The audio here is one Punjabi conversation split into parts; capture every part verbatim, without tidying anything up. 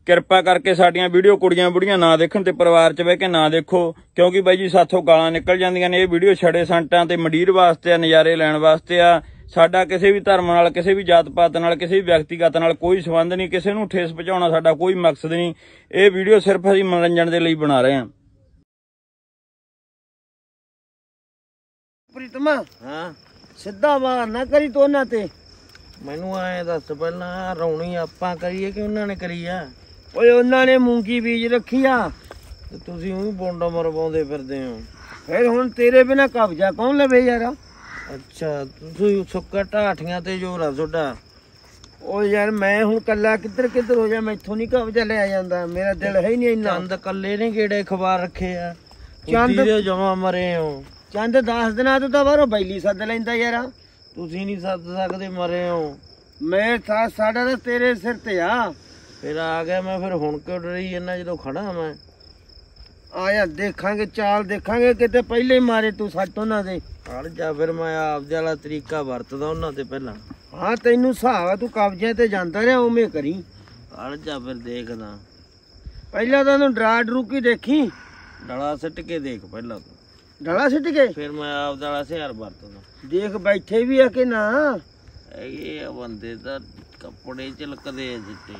ਕਿਰਪਾ ਕਰਕੇ ਸਾਡੀਆਂ ਵੀਡੀਓ ਕੁੜੀਆਂ ਬੁੜੀਆਂ ਨਾ ਦੇਖਣ ਤੇ ਪਰਿਵਾਰ 'ਚ ਬਹਿ ਕੇ ਨਾ ਦੇਖੋ, ਕਿਉਂਕਿ ਬਾਈ ਜੀ ਸਾਥੋਂ ਗਾਲਾਂ ਨਿਕਲ ਜਾਂਦੀਆਂ ਨੇ। ਇਹ ਵੀਡੀਓ ਛੜੇ ਸੰਟਾਂ ਤੇ ਮੰਡੀਰ ਵਾਸਤੇ ਆ, ਨਜ਼ਾਰੇ ਲੈਣ ਵਾਸਤੇ ਆ। ਸਾਡਾ ਕਿਸੇ ਵੀ ਧਰਮ ਨਾਲ, ਕਿਸੇ ਵੀ ਜਾਤ ਪਾਤ ਨਾਲ, ਕਿਸੇ ਵੀ ਵਿਅਕਤੀਗਤ ਨਾਲ ਕੋਈ ਸੰਬੰਧ ਨਹੀਂ। ਕਿਸੇ ਨੂੰ ਠੇਸ ਪਹੁੰਚਾਉਣਾ ਸਾਡਾ ਕੋਈ ਮਕਸਦ ਨਹੀਂ। ਇਹ ਵੀਡੀਓ ਸਿਰਫ ਅਸੀਂ ਮਨੋਰੰਜਨ ਦੇ ਲਈ ਬਣਾ ਰਹੇ ਹਾਂ। ਪ੍ਰੀਤਮਾ ਹਾਂ ਸਿੱਧਾ ਵਾਰ ਨਾ ਕਰੀ ਤੂੰ ਉਹਨਾਂ ਤੇ। ਮੈਨੂੰ ਐ ਦੱਸ ਪਹਿਲਾਂ ਰੌਣੀ ਆਪਾਂ ਕਰੀਏ ਕਿ ਉਹਨਾਂ ਨੇ ਕਰੀ ਆ? ਓਏ ਉਹਨਾਂ ਨੇ ਮੂੰਗੀ ਬੀਜ ਰੱਖੀ ਆ ਤੇ ਤੁਸੀਂ ਉਹੀ ਬੋਂਡਾ ਮਰਵਾਉਂਦੇ ਫਿਰਦੇ ਹੋ। ਫਿਰ ਹੁਣ ਤੇਰੇ ਬਿਨਾ ਕਬਜ਼ਾ ਕੌਣ ਲਵੇ ਯਾਰ? ਅੱਛਾ ਤੁਸੀਂ ਸੁੱਕਾ ਢਾਠੀਆਂ ਤੇ ਜ਼ੋਰ ਆ ਤੁਹਾਡਾ। ਉਹ ਯਾਰ ਮੈਂ ਹੁਣ ਕੱਲਾ ਕਿੱਧਰ ਕਿੱਧਰ ਹੋ ਜਾ, ਮੈਥੋਂ ਨਹੀਂ ਕਬਜ਼ਾ ਲਿਆ ਜਾਂਦਾ। ਮੇਰਾ ਦਿਲ ਹੈ ਹੀ ਨਹੀਂ ਇੰਨਾ। ਚੰਦ ਕੱਲੇ ਨੇ ਕਿਹੜੇ ਖਬਰ ਰੱਖੇ ਆ? ਚੰਦ ਦੇ ਜਮਾ ਮਰੇ ਹੋ। ਚੰਦ ਦਸ ਦਿਨਾਂ ਤੋਂ ਤਾਂ ਬਾਹਰੋਂ ਬੈਲੀ ਸੱਦ ਲੈਂਦਾ ਯਾਰ। ਤੁਸੀਂ ਨਹੀਂ ਸੱਦ ਸਕਦੇ, ਮਰੇ ਹੋ। ਮੈਂ ਸਾਡਾ ਤਾਂ ਤੇਰੇ ਸਿਰ ਤੇ ਆ। ਫਿਰ ਆ ਗਿਆ ਮੈਂ। ਫਿਰ ਹੁਣ ਕਿਉਂ ਡਰੀ ਇਹਨਾਂ ਜਦੋਂ ਖੜਾ ਮੈਂ? ਆਇਆ ਦੇਖਾਂਗੇ, ਚਾਲ ਦੇਖਾਂਗੇ। ਕਿਤੇ ਪਹਿਲੇ ਹੀ ਮਾਰੇ ਤੂੰ ਸੱਟ ਉਹਨਾਂ ਦੇ। ਹੜ ਜਾ ਫਿਰ ਮੈਂ ਆਪਦੇ ਵਾਲਾ ਤਰੀਕਾ ਵਰਤਦਾ ਉਹਨਾਂ ਤੇ ਪਹਿਲਾਂ। ਹਾਂ ਤੈਨੂੰ ਹਿਸਾਬ ਆ, ਤੂੰ ਕਬਜ਼ੇ ਤੇ ਜਾਂਦਾ ਰਿਹਾ, ਉਵੇਂ ਕਰੀ। ਹੜ ਜਾ ਫਿਰ ਦੇਖਦਾ। ਪਹਿਲਾਂ ਤਾਂ ਉਹਨੂੰ ਡਰਾ ਡਰੂ ਕੇ ਦੇਖੀ। ਡਲਾ ਸਿੱਟ ਕੇ ਦੇਖ ਪਹਿਲਾਂ ਤੂੰ। ਡਲਾ ਸਿੱਟ ਕੇ ਫਿਰ ਮੈਂ ਆਪਦਾ ਵਾਲਾ ਹਥਿਆਰ ਵਰਤਦਾ। ਦੇਖ ਬੈਠੇ ਵੀ ਆ ਕਿ ਨਾ। ਇਹ ਬੰਦੇ ਤਾਂ ਕੱਪੜੇ ਝਲਕਦੇ ਆ ਚਿੱਟੇ।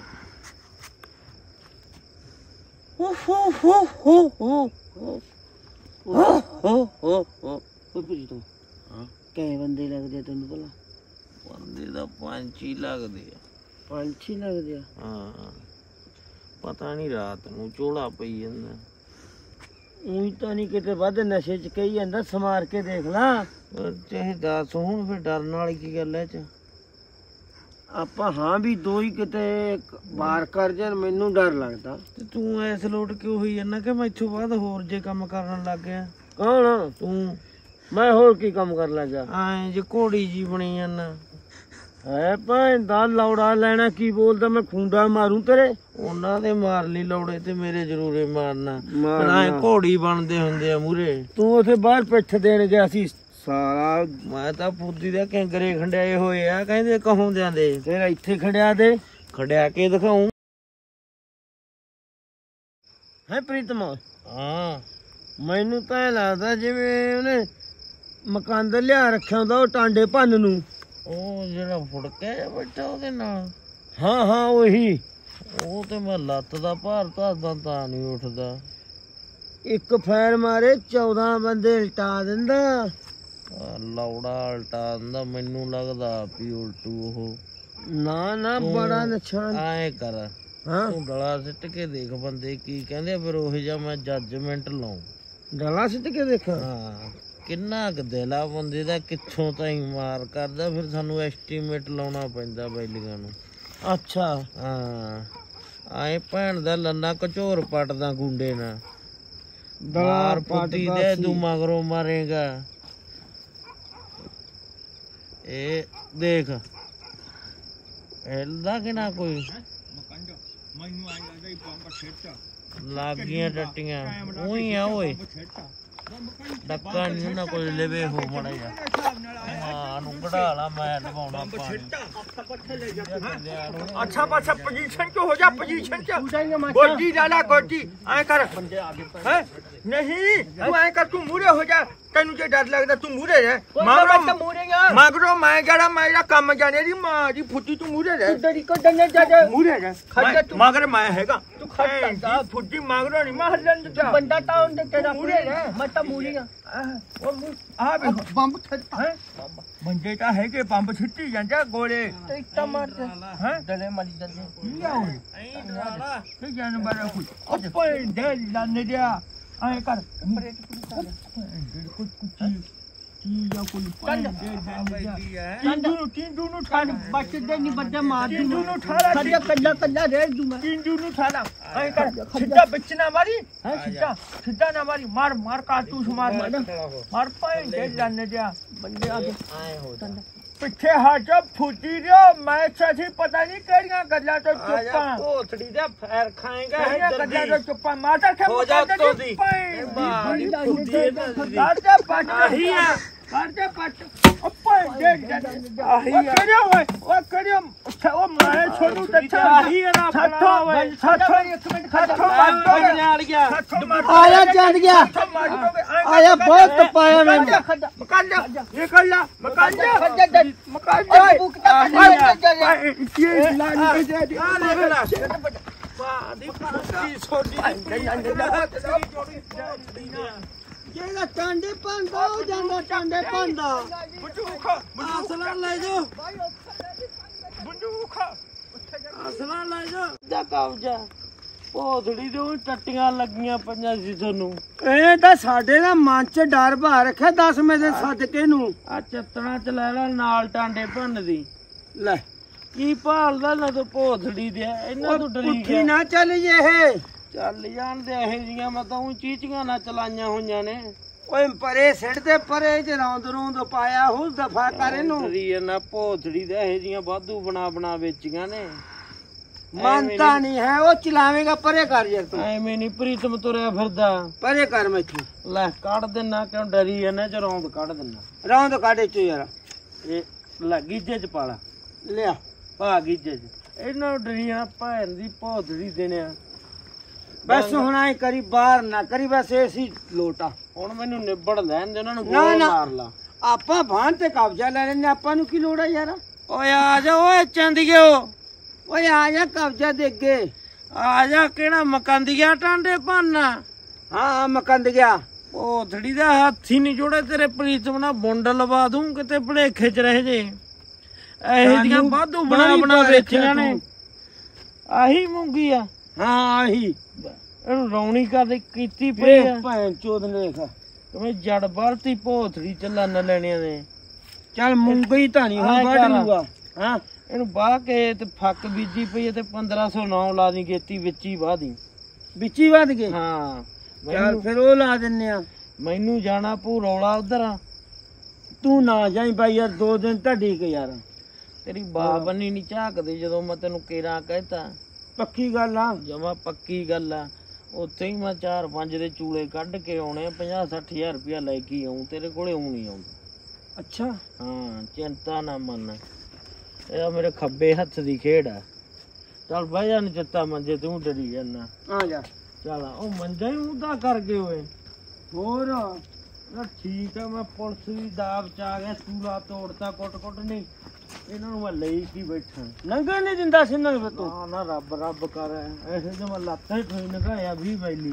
ਹੋ ਹੋ ਹੋ ਹੋ ਹੋ ਹੋ ਹੋ ਹੋ ਹੋ ਪੁੱਛੀ ਤੂੰ ਹਾਂ ਕਿੰਨੇ ਬੰਦੇ ਲੱਗਦੇ ਤੈਨੂੰ ਭਲਾ? ਬੰਦੇ ਦਾ ਪੰਛੀ ਲੱਗਦੇ ਆ। ਪੰਛੀ ਲੱਗਦੇ ਆ? ਹਾਂ ਪਤਾ ਨਹੀਂ ਰਾਤ ਨੂੰ ਝੋਲਾ ਪਈ ਜਾਂਦਾ। ਉਹੀ ਤਾਂ ਨਹੀਂ ਕਿਤੇ ਵੱਧ ਨਸ਼ੇ 'ਚ ਕਹੀ ਜਾਂਦਾ। ਸਮਾਰ ਕੇ ਦੇਖ ਲਾ। ਚਾਹੇ ਦੱਸ ਹੁਣ ਫਿਰ ਡਰਨ ਵਾਲੀ ਕੀ ਗੱਲ ਐ? ਚ ਆਪਾਂ ਹਾਂ ਵੀ ਦੋ ਹੀ ਕਿਤੇ ਵਾਰ ਕਰ ਜਾਣ, ਮੈਨੂੰ ਡਰ ਲੱਗਦਾ। ਤੇ ਤੂੰ ਐਸ ਲੋਟ ਕਿਉਂ ਹੋਈ ਜਾਂਦਾ ਕਿ ਮੈਂ ਇੱਥੋਂ ਬਾਅਦ ਹੋਰ ਜੇ ਕੰਮ ਕਰਨ ਲੱਗ ਗਿਆ? ਕੌਣ ਤੂੰ? ਮੈਂ ਹੋਰ ਕੀ ਕੰਮ ਕਰਨ ਲੱਗਾ? ਐ ਜੇ ਘੋੜੀ ਜੀ ਬਣੀ ਜਾਂਦਾ ਹੈ ਭਾਂ ਦਾ ਲੌੜਾ ਲੈਣਾ। ਕੀ ਬੋਲਦਾ? ਮੈਂ ਖੁੰਡਾ ਮਾਰੂ ਤੇਰੇ। ਉਹਨਾਂ ਦੇ ਮਾਰ ਲਈ ਲੌੜੇ ਤੇ ਮੇਰੇ ਜ਼ਰੂਰੇ ਮਾਰਨਾ। ਮਾਰਨਾ। ਐ ਘੋੜੀ ਬਣਦੇ ਹੁੰਦੇ ਆ ਮੂਰੇ। ਤੂੰ ਉੱਥੇ ਬਾਹਰ ਪਿੱਠ ਦੇਣ ਗਿਆ ਸੀ ਸਾਲਾ। ਮੈਂ ਤਾਂ ਫੁੱਦੀ ਦੇ ਕੈਂਗਰੇ ਖੰਡਿਆਏ ਹੋਏ ਆ ਕਹਿੰਦੇ ਕਹੋਂਦਿਆਂ ਦੇ। ਤੇਰਾ ਇੱਥੇ ਖੜਿਆ ਦੇ। ਖੜਿਆ ਕੇ ਦਿਖਾਉਂ। ਹੈ ਪ੍ਰੀਤਮਾ? ਹਾਂ ਮੈਨੂੰ ਤਾਂ ਇਹ ਲੱਗਦਾ ਜਿਵੇਂ ਉਹਨੇ ਮਕਾਨ ਲਿਆ ਰੱਖਿਆ ਹੁੰਦਾ ਉਹ ਟਾਂਡੇ ਭੰਨ ਨੂੰ। ਉਹ ਜਿਹੜਾ ਫੁੜਕਿਆ ਜਿਹਾ ਬੈਠਾ ਉਹਦੇ ਨਾਲ? ਹਾਂ ਹਾਂ ਉਹੀ। ਉਹ ਤੇ ਮੈਂ ਲੱਤ ਦਾ ਭਾਰ ਧਰਦਾ ਤਾਂ ਨਹੀਂ ਉੱਠਦਾ। ਇੱਕ ਫੈਰ ਮਾਰੇ ਚੌਦਾਂ ਬੰਦੇ ਉਲਟਾ ਦਿੰਦਾ। ਲੌੜਾ ਉਲਟਾ ਦਿੰਦਾ? ਮੈਨੂੰ ਲੱਗਦਾ ਵੀ ਉਲਟੂ ਉਹ। ਨਾ ਨਾ ਬੜਾ ਨੁਕਸਾਨ। ਐ ਕਰ ਹਾਂ ਤੂੰ ਡਲਾ ਸਿੱਟ ਕੇ ਦੇਖ ਬੰਦੇ ਕੀ ਕਹਿੰਦੇ, ਫਿਰ ਉਹੀ ਜਿਹਾ ਮੈਂ ਜੱਜਮੈਂਟ ਲਾਉਂ। ਡਲਾ ਸਿੱਟ ਕੇ ਦੇਖਾਂ? ਹਾਂ ਕਿੰਨਾ ਕੁ ਦਿਲ ਆ ਬੰਦੇ ਦਾ, ਕਿੱਥੋਂ ਤਾਈਂ ਮਾਰ ਕਰਦਾ। ਫਿਰ ਸਾਨੂੰ ਐਸਟੀਮੇਟ ਲਾਉਣਾ ਪੈਂਦਾ ਬੈਲੀਆਂ ਨੂੰ। ਅੱਛਾ ਹਾਂ ਆਏ ਭੈਣ ਦਾ ਲੰਨਾ ਕਚੋਰ ਪੱਟਦਾ ਗੁੰਡੇ ਨਾਲ। ਮਾਰ ਪੁੱਤੀ ਦੇ ਤੂੰ ਮਗਰੋਂ ਮਾਰੇਗਾ। ਇਹ ਦੇਖ ਹਿਲਦਾ ਕਿ ਨਾ ਕੋਈ? ਲੱਗ ਗਈਆਂ ਟੱਟੀਆਂ ਉਹੀ ਆ ਓਏ। ਡੱਕਾ ਨੀ ਉਹਨਾਂ ਕੋਲ ਲਵੇ ਹੋ ਮਾੜਾ ਜਿਹਾ। ਹਾਂ ਨੂੰ ਕਢਾ ਲਾ, ਮੈਂ ਲਵਾਉਣਾ ਪਾਣੀ। ਅੱਛਾ ਪਾਛਾ ਪੋਜੀਸ਼ਨ ਚ ਹੋ ਜਾ। ਪੋਜੀਸ਼ਨ ਚ ਗੋਡੀ ਡਾਲਾ ਗੋਡੀ। ਐ ਕਰ ਹੈ ਨਹੀਂ ਤੂੰ ਐ ਕਰ, ਤੂੰ ਮੂਰੇ ਹੋ ਜਾ। ਤੈਨੂੰ ਜੇ ਡਰ ਲੱਗਦਾ ਤੂੰ ਮੂਰੇ ਰਹਿ। ਮਗਰੋਂ ਮਗਰੋਂ ਮੈਂ ਜਿਹੜਾ ਮੈਂ ਜਿਹੜਾ ਕੰਮ ਜਾਣੇ ਦੀ ਮਾਂ ਦੀ ਫੁੱਟੀ, ਤੂੰ ਮੂਰੇ ਰਹਿ। ਮੂਰੇ ਰਹਿ ਮਗਰ ਮੈਂ ਹੈਗਾ। ਤੂੰ ਖੜਦਾ ਫੁੱਟੀ ਮਗਰੋਂ ਨਹੀਂ ਮੈਂ ਹੱਲਣ ਦਿੱਤਾ। ਬੰਦਾ ਤਾਂ ਉਹਨੇ ਤੇਰਾ ਮੂਰੇ ਰਹਿ। ਮੈਂ ਤਾਂ ਮੂਰੇ ਆ। ਆ ਬੰਬ ਛੱਡਦਾ ਹੈ। ਬੰਦੇ ਤਾਂ ਹੈਗੇ ਬੰਬ ਛਿੱਟੀ ਜਾਂਦਾ ਗੋਲੇ ਤੇ ਇੱਟਾਂ ਮਾਰਦੇ ਹੈ। ਡਲੇ ਮਾਰੀ ਜਾਂਦੇ ਕੀ ਆ ਓਏ? ਐਂ ਡਰਾਲਾ ਤੇ ਜਾਨਵਰ ਕੋਈ ਉੱਪਰ ਦੇ ਲੰਨ ਦਿਆ। ਐਂ ਕਰ ਕੁਝ ਕੁਝ ਚੀਜ਼ ਆ ਕੋਈ ਪੰਨ ਦੇ ਦੇ ਟਿੰਡੂ ਨੂੰ ਟਿੰਡੂ ਨੂੰ ਠਾੜ ਬੱਚਦੇ ਨਹੀਂ ਬੱਚੇ ਮਾਰ ਦੂੰ। ਟਿੰਡੂ ਨੂੰ ਠਾੜਾ ਕੱਲਾ ਕੱਲਾ ਕੱਲਾ ਰਹਿ ਦੂੰਗਾ। ਟਿੰਡੂ ਨੂੰ ਠਾੜਾ ਐਂ ਕਰ ਸਿੱਧਾ ਵਿੱਚ ਨਾ ਮਾਰੀ ਹੈ। ਸਿੱਧਾ ਸਿੱਧਾ ਨਾ ਮਾਰੀ। ਮਾਰ ਮਾਰ ਕਾਟੂਸ ਮਾਰ ਮਾਰ ਪਾਏ ਦੇ ਲੰਨ ਦਿਆ। ਬੰਦੇ ਆ ਗਏ ਐਂ ਹੋ ਪਿੱਛੇ ਹਟ ਫੁੱਟੀ ਦਿਓ। ਮੈਂ ਸੱਚੀ ਪਤਾ ਨਹੀਂ ਕਿਹੜੀਆਂ ਗੱਲਾਂ ਤੋਂ ਚੁੱਪਾਂ। ਕੋਥੜੀ ਦਾ ਫੈਰ ਖਾਏਗਾ। ਕਿਹੜੀਆਂ ਗੱਲਾਂ ਤੋਂ ਚੁੱਪਾਂ? ਮਾਤਾ ਕੇ ਹੋ ਜਾ ਉੱਤੋਂ ਦੀ। ਪਾਈ ਬਾੜੀ ਫੁੱਟੀ ਇਹਨਾਂ ਦੀ। ਕਰਦੇ ਪੱਟ ਆਹੀ ਆ। ਕਰਦੇ ਪੱਟ ਕਰਿਓ ਓਏ ਉਹ ਕਰਿਓ ਉਹ ਮੈਂ ਛੋਟੂ ਤੇ ਆਹੀ ਇਹਦਾ ਸੱਠੋ ਸੱਠੋ ਇੱਕ ਮਿੰਟ ਸੱਠੋ ਮਾਰ ਗਿਆ ਸੱਠੋ ਮਾਰ ਆਇਆ ਚੜ ਗਿਆ ਆਇਆ ਬਹੁਤ ਪਾਇਆ ਮੈਨੂੰ ਮਕਾਨ ਜਾ ਨਿਕਲ ਜਾ ਮਕਾਨ ਜਾ ਮਕਾਨ ਜਾ ਇਹ ਲਾਨ ਕੇ ਜਾ ਆ ਲੈ ਬਲਾ ਬਾਦੀ ਪਾਸੀ ਛੋਟੀ ਜਿਹੜਾ ਟਾਂਡੇ ਪੰਦਾ ਉਹ ਜਾਂਦਾ ਟਾਂਡੇ ਪੰਦਾ ਬੰਦੂਕ ਅਸਲਾ ਲੈ ਜਾ ਬੰਦੂਕ ਅਸਲਾ ਲੈ ਜਾ ਦਾ ਕਬਜ਼ਾ ਭੋਦੜੀ ਦੇ ਉਹ ਟੱਟੀਆਂ ਲੱਗੀਆਂ ਪਈਆਂ ਸੀ ਤੁਹਾਨੂੰ ਇਹ ਤਾਂ ਸਾਡੇ ਦਾ ਮਨ ਚ ਡਰ ਭਾ ਰੱਖਿਆ ਦਸ ਮੇਰੇ ਸਦਕੇ ਨੂੰ ਆ ਚੱਤਣਾ ਚ ਲੈ ਲੈ ਨਾਲ ਟਾਂਡੇ ਭੰਨ ਦੀ ਲੈ ਕੀ ਭਾਲਦਾ ਨਾ ਤੂੰ ਭੋਦੜੀ ਦੇ ਇਹਨਾਂ ਤੋਂ ਡਰੀ ਉੱਠੀ ਨਾ ਚੱਲ ਜੇ ਇਹ ਚੱਲ ਜਾਂਦੇ ਇਹ ਜੀਆਂ ਮੈਂ ਤਾਂ ਉਹ ਚੀਚੀਆਂ ਨਾ ਚਲਾਈਆਂ ਹੋਈਆਂ ਨੇ ਓਏ ਪਰੇ ਸਿੱਟ ਤੇ ਪਰੇ ਚ ਰੌਂਦ ਰੌਂਦ ਪਾਇਆ ਹੋ ਦਫਾ ਕਰ ਇਹਨੂੰ ਡਰੀ ਨਾ ਭੋਦੜੀ ਦੇ ਇਹ ਜੀਆਂ ਵਾਧੂ ਬਣਾ ਬਣਾ ਵੇਚੀਆਂ ਨੇ ਮੰਨਤਾ ਨਹੀਂ ਹੈ ਉਹ ਚਲਾਵੇਂਗਾ ਪਰੇ ਕਰ ਯਾਰ ਤੂੰ ਐਵੇਂ ਨਹੀਂ ਪ੍ਰੀਤਮ ਤੁਰਿਆ ਫਿਰਦਾ ਪਰੇ ਕਰ ਮੈਥੋਂ ਲੈ ਕੱਢ ਦੇਣਾ ਕਿਉਂ ਡਰੀ ਇਹਨੇ ਚ ਰੌਂਦ ਕੱਢ ਦੇਣਾ ਰੌਂਦ ਕਾਢੇ ਚ ਯਾਰ ਇਹ ਲੈ ਗੀਜੇ ਚ ਪਾਲਾ ਲਿਆ ਭਾ ਗੀਜੇ ਚ ਇਹਨਾਂ ਨੂੰ ਡਰੀ ਨਾ ਭੈਣ ਦੀ ਭੋਦੜੀ ਦੇਣਿਆ ਬਸ ਹੁਣ ਐ ਕਰੀ ਬਾਹਰ ਨਾ ਕਰੀ ਬਸ ਐਸੀ ਲੋਟਾ ਹੁਣ ਮੈਨੂੰ ਨਿਬੜ ਲੈਣ ਦੇ ਉਹਨਾਂ ਨੂੰ ਨਾ, ਗੋਲ ਨਾ। ਮਾਰ ਲਾ ਆਪਾਂ ਭਾਂ ਤੇ ਕਬਜ਼ਾ ਲੈ ਲੈਨੇ ਆਪਾਂ ਨੂੰ ਕੀ ਲੋੜ ਆ ਯਾਰ ਓਏ ਆ ਜਾ ਓਏ ਚੰਦੀਓ ਓਏ ਆ ਜਾ ਕਬਜ਼ਾ ਦੇ ਅੱਗੇ ਆ ਜਾ ਕਿਹੜਾ ਮਕੰਦੀਆ ਟਾਂਡੇ ਭੰਨਾ ਹਾਂ ਮਕੰਦ ਗਿਆ ਉਹ ਥੜੀ ਦਾ ਹੱਥੀ ਨਹੀਂ ਜੋੜੇ ਤੇਰੇ ਪ੍ਰੀਤਮ ਨਾਲ ਬੁੰਡ ਲਵਾ ਦੂੰ ਕਿਤੇ ਭਲੇਖੇ ਚ ਰਹਿ ਜੇ ਇਹ ਦੀਆਂ ਵਾਧੂ ਬਣਾ ਬਣਾ ਵੇਚੀਆਂ ਨੇ ਆਹੀ ਮੂੰਗੀ ਆ ਹਾਂ ਆਹੀ ਇਹਨੂੰ ਰੌਣੀ ਕਰ ਕੀਤੀ ਪਈ ਆ ਭੈਣ ਚੋਦ ਨੇ ਦੇਖ ਕਿਵੇਂ ਜੜ ਬਰਤੀ ਭੋਥੜੀ ਚੱਲਾਂ ਨਾ ਲੈਣੀਆਂ ਨੇ ਚੱਲ ਮੂੰਗੀ ਤਾਂ ਨਹੀਂ ਆਹ ਹੁਣ ਵੱਢ ਕਰ। ਲੂਗਾ ਹਾਂ ਇਹਨੂੰ ਬਾਹ ਕੇ ਤੇ ਫੱਕ ਬੀਜੀ ਪਈ ਆ ਤੇ ਪੰਦਰਾਂ ਸੌ ਨੌ ਲਾ ਦੀ ਗੇਤੀ ਵਿੱਚ ਹੀ ਵਾਹ ਦੀ ਵਿੱਚ ਹੀ ਵੱਧ ਗਏ ਹਾਂ ਚੱਲ ਮੈਨੂੰ- ਫਿਰ ਉਹ ਲਾ ਦਿੰਨੇ ਆ ਮੈਨੂੰ ਜਾਣਾ ਪੂ ਰੌਲਾ ਉਧਰ ਤੂੰ ਨਾ ਜਾਈ ਬਾਈ ਯਾਰ ਦੋ ਦਿਨ ਢੱਡੀ ਕੇ ਯਾਰ ਤੇਰੀ ਬਾਹ ਬੰਨੀ ਨਹੀਂ ਝਾਕਦੇ ਜਦੋਂ ਮੈਂ ਤੈਨੂੰ ਕੇਰਾ ਕਹਿਤਾ ਪੱਕੀ ਗੱਲ ਆ ਜਮਾ ਪੱਕੀ ਗੱਲ ਆ ਉੱਥੇ ਹੀ ਮੈਂ ਚਾਰ ਪੰਜ ਦੇ ਚੂਲੇ ਕੱਢ ਕੇ ਆਉਣੇ ਪੰਜਾਹ ਸੱਠ ਹਜ਼ਾਰ ਰੁਪਇਆ ਲੈ ਕੇ ਆਉਂ ਤੇਰੇ ਕੋਲੇ ਆਉਂ ਨਹੀਂ ਆਉਂਦਾ ਅੱਛਾ ਹਾਂ ਚਿੰਤਾ ਨਾ ਮੰਨ ਇਹ ਮੇਰੇ ਖੱਬੇ ਹੱਥ ਦੀ ਖੇਡ ਆ ਚੱਲ ਬਹਿ ਜਾ ਨਚੱਤਾ ਮੰਜੇ ਤੂੰ ਡਰੀ ਜਾਨਾ ਆ ਜਾ ਚੱਲ ਉਹ ਮੰਜਾ ਹੀ ਉਹਦਾ ਕਰ ਗਏ ਓਏ ਹੋਰ ਨਾ ਠੀਕ ਆ ਮੈਂ ਪੁਲਿਸ ਦੀ ਦਾਬ ਚ ਆ ਗਿਆ ਸੂਲਾ ਤੋੜਤਾ ਕੁੱਟ ਕੁੱਟ ਨਹੀਂ ਇਹਨਾਂ ਨੂੰ ਮੈਂ ਲਈ ਕੀ ਬੈਠਾ ਨੰਗਾ ਨਹੀਂ ਦਿੰਦਾ ਸੀ ਨਾ ਤੂੰ ਨਾ ਨਾ ਰੱਬ ਰੱਬ ਕਰ ਐਸੇ ਜੇ ਮੈਂ ਲੱਤਾਂ ਹੀ ਠੋਈ ਨਗਾਇਆ ਵੀ ਵੈਲੀ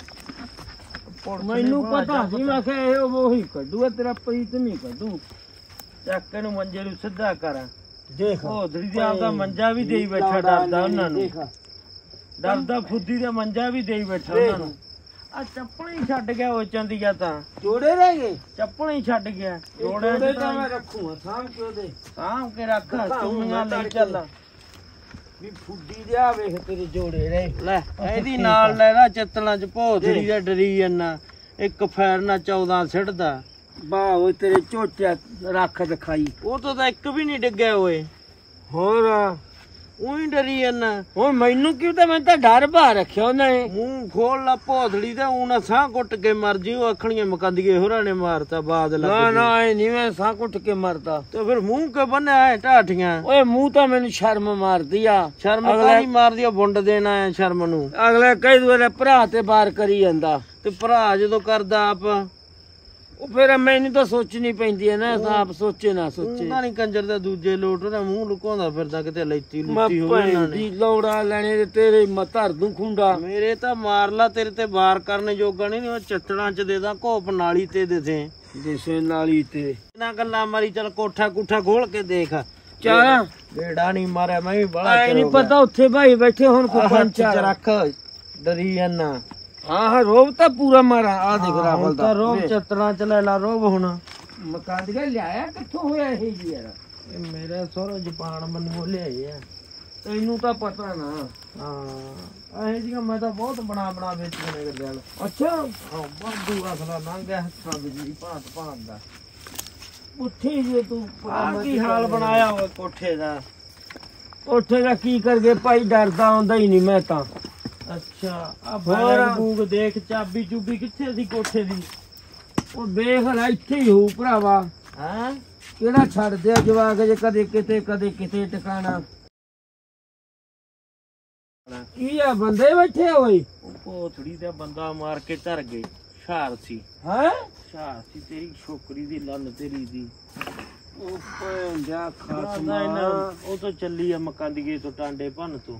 ਪੁਲਿਸ ਨੇ ਮੈਨੂੰ ਬੜਾ ਪਤਾ ਸੀ ਮੈਂ ਕਿਹਾ ਇਹ ਉਹੀ ਕੱਢੂਗਾ ਤੇਰਾ ਪ੍ਰੀਤ ਨਹੀਂ ਕੱਢੂ ਚੱਕ ਇਹਨੂੰ ਮੰਜੇ ਨੂੰ ਸਿੱਧਾ ਕਰ ਦੇਖ ਉਹ ਧੜੀ ਦੇ ਆਪਦਾ ਮੰਜਾ ਵੀ ਦੇਈ ਬੈਠਾ ਡਰਦਾ ਉਹਨਾਂ ਨੂੰ ਦੇਖ ਡਰਦਾ ਫੁੱਦੀ ਦਾ ਮੰਜਾ ਵੀ ਦੇਈ ਬੈਠਾ ਉਹਨਾਂ ਨੂੰ ਆ ਚੱਪਲ ਹੀ ਛੱਡ ਗਿਆ ਉਹ ਚੰਦੀਆ ਤਾਂ ਜੋੜੇ ਰਹਿ ਗਏ ਚੱਪਲ ਹੀ ਛੱਡ ਗਿਆ ਜੋੜੇ ਜੋੜੇ ਤਾਂ ਮੈਂ ਰੱਖੂਗਾ ਸਾਂਭ ਕੇ ਉਹਦੇ ਸਾਂਭ ਕੇ ਰੱਖ ਚੁੰਮੀਆਂ ਲਈ ਚੱਲ ਵੀ ਫੁੱਡੀ ਦੇ ਆ ਵੇਖ ਤੇਰੇ ਜੋੜੇ ਰਹਿ ਲੈ ਇਹਦੀ ਨਾਲ ਲੈ ਰਾ ਚੱਤਲਾਂ ਚ ਭੋਦੜੀ ਦਾ ਡਰੀ ਜੰਨਾ ਇੱਕ ਫੈਰ ਨਾਲ ਚੌਦਾਂ ਸਿੱਟਦਾ ਵਾਹ ਉਹ ਤੇਰੇ ਝੋਟਿਆ ਰੱਖ ਦਿਖਾਈ ਉਹ ਤੋਂ ਤਾਂ ਇੱਕ ਵੀ ਨਹੀਂ ਡਿੱਗਿਆ ਓਏ ਹੋਰ ਉਹੀ ਡਰੀ ਜੰਨਾ ਹੁਣ ਮੈਨੂੰ ਕਿਉਂ ਤਾਂ ਮੈਂ ਤਾਂ ਡਰ ਭਾ ਰੱਖਿਆ ਉਹਨਾਂ ਨੇ ਮੂੰਹ ਖੋਲ ਲਾ ਭੋਦੜੀ ਦਾ ਉਹਨਾਂ ਸਾਹ ਕੁੱਟ ਕੇ ਮਰ ਜੀ ਉਹ ਅੱਖਣੀਆਂ ਮਕੰਦੀਏ ਹੋਰਾਂ ਨੇ ਮਾਰਤਾ ਬਾਦ ਲੱਗ ਨਾ ਗਈ। ਨਾ ਐ ਨਹੀਂ ਮੈਂ ਸਾਹ ਕੁੱਟ ਕੇ ਮਰਦਾ ਤੇ ਫਿਰ ਮੂੰਹ ਕੇ ਬੰਨਿਆ ਹੈ ਢਾਠੀਆਂ ਓਏ ਮੂੰਹ ਤਾਂ ਮੈਨੂੰ ਸ਼ਰਮ ਮਾਰਦੀ ਆ ਸ਼ਰਮ ਅਗਲਾ- ਕਾਹਦੀ ਮਾਰਦੀ ਆ ਬੁੰਡ ਦੇਣਾ ਹੈ ਸ਼ਰਮ ਨੂੰ ਅਗਲੇ ਕਈ ਦੂਰੇ ਭਰਾ ਤੇ ਬਾਰ ਕਰੀ ਜਾਂਦਾ ਤੇ ਭਰਾ ਜਦੋਂ ਕਰਦਾ ਆਪ ਉਹ ਫਿਰ ਮੈਨੂੰ ਤਾਂ ਸੋਚਣੀ ਪੈਂਦੀ ਹੈ ਨਾ ਆਪ ਸੋਚੇ ਨਾ ਸੋਚੇ ਉਹਨਾਂ ਨਹੀਂ ਕੰਜਰ ਦਾ ਦੂਜੇ ਲੋਟ ਉਹਦਾ ਮੂੰਹ ਲੁਕਾਉਂਦਾ ਫਿਰਦਾ ਕਿਤੇ ਲੈਤੀ ਮੈਂ ਲੁੱਤੀ ਹੋਵੇ ਇਹਨਾਂ ਭੈਣ ਨੇ ਦੀ ਲੋੜਾ ਲੈਣੇ ਤੇ ਤੇਰੇ ਮੈਂ ਧਰ ਦੂੰ ਖੁੰਡਾ ਮੇਰੇ ਤਾਂ ਮਾਰ ਲਾ ਤੇਰੇ ਤੇ ਵਾਰ ਕਰਨ ਜੋਗਾ ਨਹੀਂ ਉਹ ਚੱਤੜਾਂ ਚ ਦੇ ਦਾਂ ਘੋਪ ਨਾਲੀ ਤੇ ਦੇ ਦੇ ਜਿਸੇ ਨਾਲੀ ਤੇ ਇਹਨਾਂ ਗੱਲਾਂ ਮਾਰੀ ਚੱਲ ਕੋਠਾ ਕੁੱਠਾ ਖੋਲ ਕੇ ਦੇਖ ਚਾਹ ਬੇੜਾ ਨਹੀਂ ਮਾਰਿਆ ਮੈਂ ਵੀ ਬੜਾ ਐ ਨਹੀਂ ਪਤਾ ਉੱਥੇ ਭਾਈ ਬੈਠੇ ਹੁਣ ਕੋਈ ਪੰਜ ਚ ਰੱਖ ਡਰੀ ਜਾਨਾ ਹਾਂ ਹਾਂ ਰੋਬ ਤਾਂ ਪੂਰਾ ਮਾਰਾ ਆ ਦੇਖ ਰਾਵਲ ਹੁਣ ਦਾ ਤਾਂ ਰੋਬ ਚੱਤੜਾਂ ਚ ਲੈ ਲਾ ਰੋਬ ਹੁਣ ਮਕਾਨ ਦੇ ਲਿਆਇਆ ਕਿੱਥੋਂ ਹੋਇਆ ਇਹ ਜੀ ਯਾਰ ਇਹ ਮੇਰੇ ਸਹੁਰੇ ਜਪਾਨ ਬੰਨੂ ਲਿਆਏ ਆ ਤੈਨੂੰ ਤਾਂ ਪਤਾ ਨਾ ਹਾਂ ਇਹ ਜੀਆਂ ਮੈਂ ਤਾਂ ਬਹੁਤ ਬਣਾ ਬਣਾ ਵੇਚੀਆਂ ਨੇ ਗੱਲ ਅੱਛਾ ਹਾਂ ਬਾਦੂ ਅਸਲਾ ਲੰਘਿਆ ਹੱਥਾਂ ਵਿੱਚ ਜੀ ਭਾਂਤ ਭਾਂਤ ਦਾ ਉੱਠੀ ਜੇ ਤੂੰ ਆ ਕੀ ਹਾਲ ਬਣਾਇਆ ਹੋਇਆ ਕੋਠੇ ਦਾ ਉੱਥੇ ਦਾ ਕੀ ਕਰਗੇ ਭਾਈ ਡਰਦਾ ਆਉਂਦਾ ਹੀ ਨਹੀਂ ਮੈਂ ਤਾਂ ਅੱਛਾ ਆ ਹੋਰ? ਬੈਗ ਬੂਗ ਦੇਖ ਚਾਬੀ ਚੂਬੀ ਕਿੱਥੇ ਸੀ ਕੋਠੇ ਦੀ ਉਹ ਦੇਖ ਲੈ ਇੱਥੇ ਹੀ ਹੋਊ ਭਰਾਵਾ ਹਾਂ ਕਿਹੜਾ ਛੱਡਦੇ ਆ ਜਵਾਕ ਜੇ ਕਦੇ ਕਿਤੇ ਕਦੇ ਕਿਤੇ ਟਿਕਾਣਾ। ਕੀ ਆ ਬੰਦੇ ਬੈਠੇ ਓਏ? ਉਹ ਭੋਥੜੀ ਦਾ ਬੰਦਾ ਮਾਰ ਕੇ ਧਰ ਗਏ। ਹੁਸ਼ਿਆਰ ਸੀ ਹੈ ਹੁਸ਼ਿਆਰ ਸੀ ਤੇਰੀ ਛੋਕਰੀ ਦੀ ਲੰਨ ਤੇਰੀ ਦੀ। ਉਹ ਭੈਣ ਦਾ ਖਾਸਾ ਇਹਨਾਂ ਉਹ ਤਾਂ ਚੱਲੀ ਆ ਮਕਾਂਦੀਏ ਤੋਂ ਟਾਂਡੇ ਭੰਨ ਤੋਂ